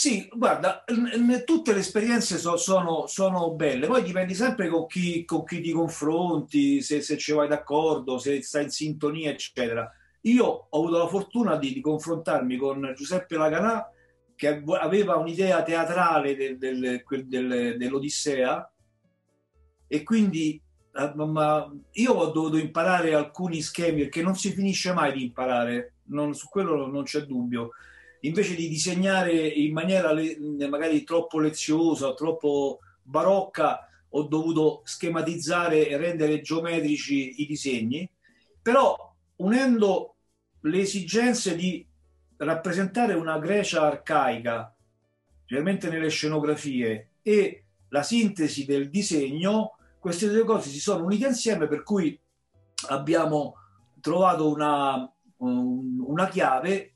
Sì, guarda, n- tutte le esperienze so- sono, sono belle, poi dipendi sempre con chi, con chi ti confronti, se, se ci vai d'accordo, se stai in sintonia, eccetera. Io ho avuto la fortuna di, di confrontarmi con Giuseppe Laganà, che aveva un'idea teatrale del- del- quel- del- dell'Odissea, e quindi eh, ma io ho dovuto imparare alcuni schemi perché non si finisce mai di imparare, non- su quello non c'è dubbio. Invece di disegnare in maniera le- magari troppo leziosa o troppo barocca, ho dovuto schematizzare e rendere geometrici i disegni, però unendo le esigenze di rappresentare una Grecia arcaica, specialmente nelle scenografie, e la sintesi del disegno, queste due cose si sono unite insieme, per cui abbiamo trovato una, una chiave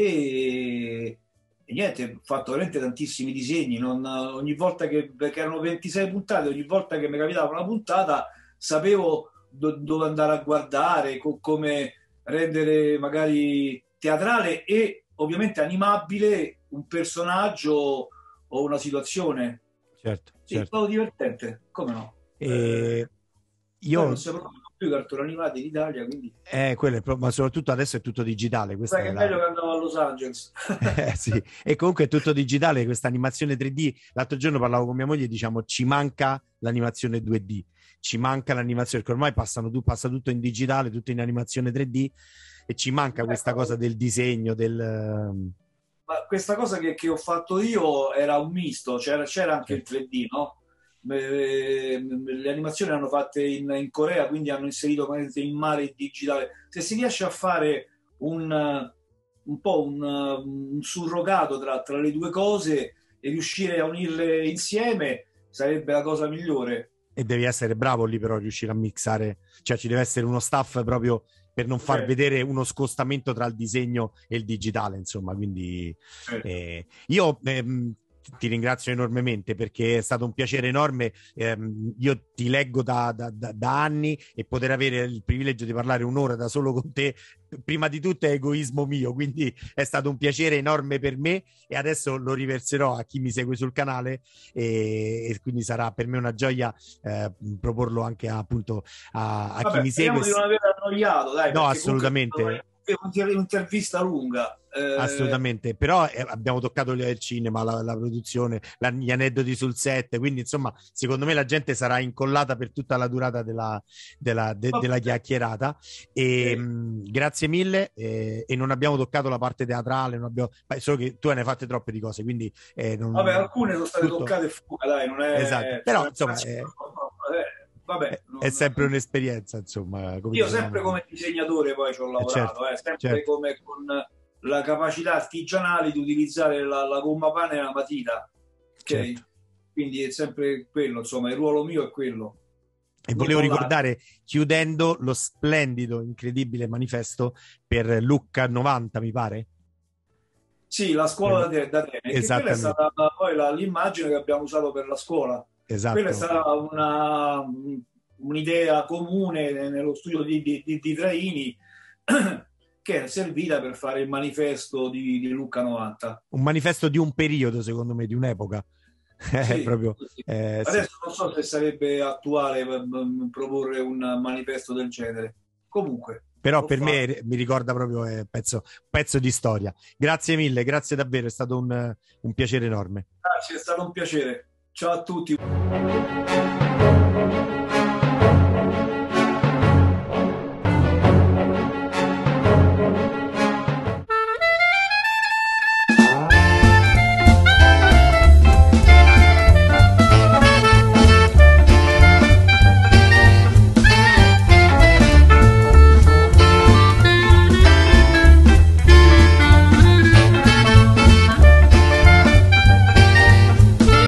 e, e niente, ho fatto veramente tantissimi disegni. Non, ogni volta che, perché erano ventisei puntate, ogni volta che mi capitava una puntata sapevo do, dove andare a guardare, co- come rendere magari teatrale e ovviamente animabile un personaggio o una situazione. Certo, Sì, certo. è stato divertente, come no? E Eh, io... poi non si producono più cartoni animati in Italia, quindi Eh, quello è pro- ma soprattutto adesso è tutto digitale. Questa sai che è è la... meglio che andavo a Los Angeles. Eh, sì. E comunque è tutto digitale, questa animazione tre D. L'altro giorno parlavo con mia moglie e diciamo ci manca l'animazione due D, ci manca l'animazione, perché ormai passano, tu, passa tutto in digitale, tutto in animazione tre D, e ci manca questa cosa del disegno, del... Ma questa cosa che, che ho fatto io era un misto, c'era, c'era anche il tre D, no? Eh, le animazioni hanno fatte in, in Corea, quindi hanno inserito in mare il digitale. Se si riesce a fare un, un po' un, un surrogato tra, tra le due cose e riuscire a unirle insieme, sarebbe la cosa migliore. E devi essere bravo lì però riuscire a mixare, cioè ci deve essere uno staff proprio per non far Certo. vedere uno scostamento tra il disegno e il digitale, insomma, quindi Certo. eh, io ehm, ti ringrazio enormemente perché è stato un piacere enorme. Ehm, io ti leggo da, da, da, da anni, e poter avere il privilegio di parlare un'ora da solo con te, prima di tutto è egoismo mio, quindi è stato un piacere enorme per me, e adesso lo riverserò a chi mi segue sul canale, e, e quindi sarà per me una gioia eh, proporlo anche a, appunto a, a Vabbè, chi mi segue. speriamo di non aver annoiato, dai, No, perché assolutamente. È un'intervista lunga. Eh... Assolutamente, però eh, abbiamo toccato il cinema, la, la produzione, la, gli aneddoti sul set, quindi insomma secondo me la gente sarà incollata per tutta la durata della, della, de, della chiacchierata, e okay. mh, grazie mille, eh, e non abbiamo toccato la parte teatrale, non abbiamo, beh, solo che tu ne hai fatte troppe di cose, quindi eh, non... vabbè, alcune sono state tutto... toccate e fuga, dai, non è... esatto, però cioè, insomma è... Eh... Vabbè, non... è sempre un'esperienza, insomma. Come io diciamo. sempre come disegnatore poi ci ho lavorato, certo, eh, sempre certo. come con la capacità artigianale di utilizzare la, la gomma pane e la matita, okay? Certo. Quindi è sempre quello, insomma, il ruolo mio è quello. E volevo ricordare, chiudendo, lo splendido, incredibile manifesto per Lucca novanta, mi pare? Sì, la scuola eh, da te, che quella è stata poi la, l'immagine che abbiamo usato per la scuola. Esatto. Quella è stata una, un'idea comune nello studio di, di, di, di Traini, che è servita per fare il manifesto di, di Lucca novanta. Un manifesto di un periodo, secondo me, di un'epoca. Sì, proprio, sì. Eh, Adesso sì. non so se sarebbe attuale proporre un manifesto del genere. Comunque. Però per fatto. me mi ricorda proprio un eh, pezzo, pezzo di storia. Grazie mille, grazie davvero, è stato un, un piacere enorme. Grazie, è stato un piacere. Ciao a tutti.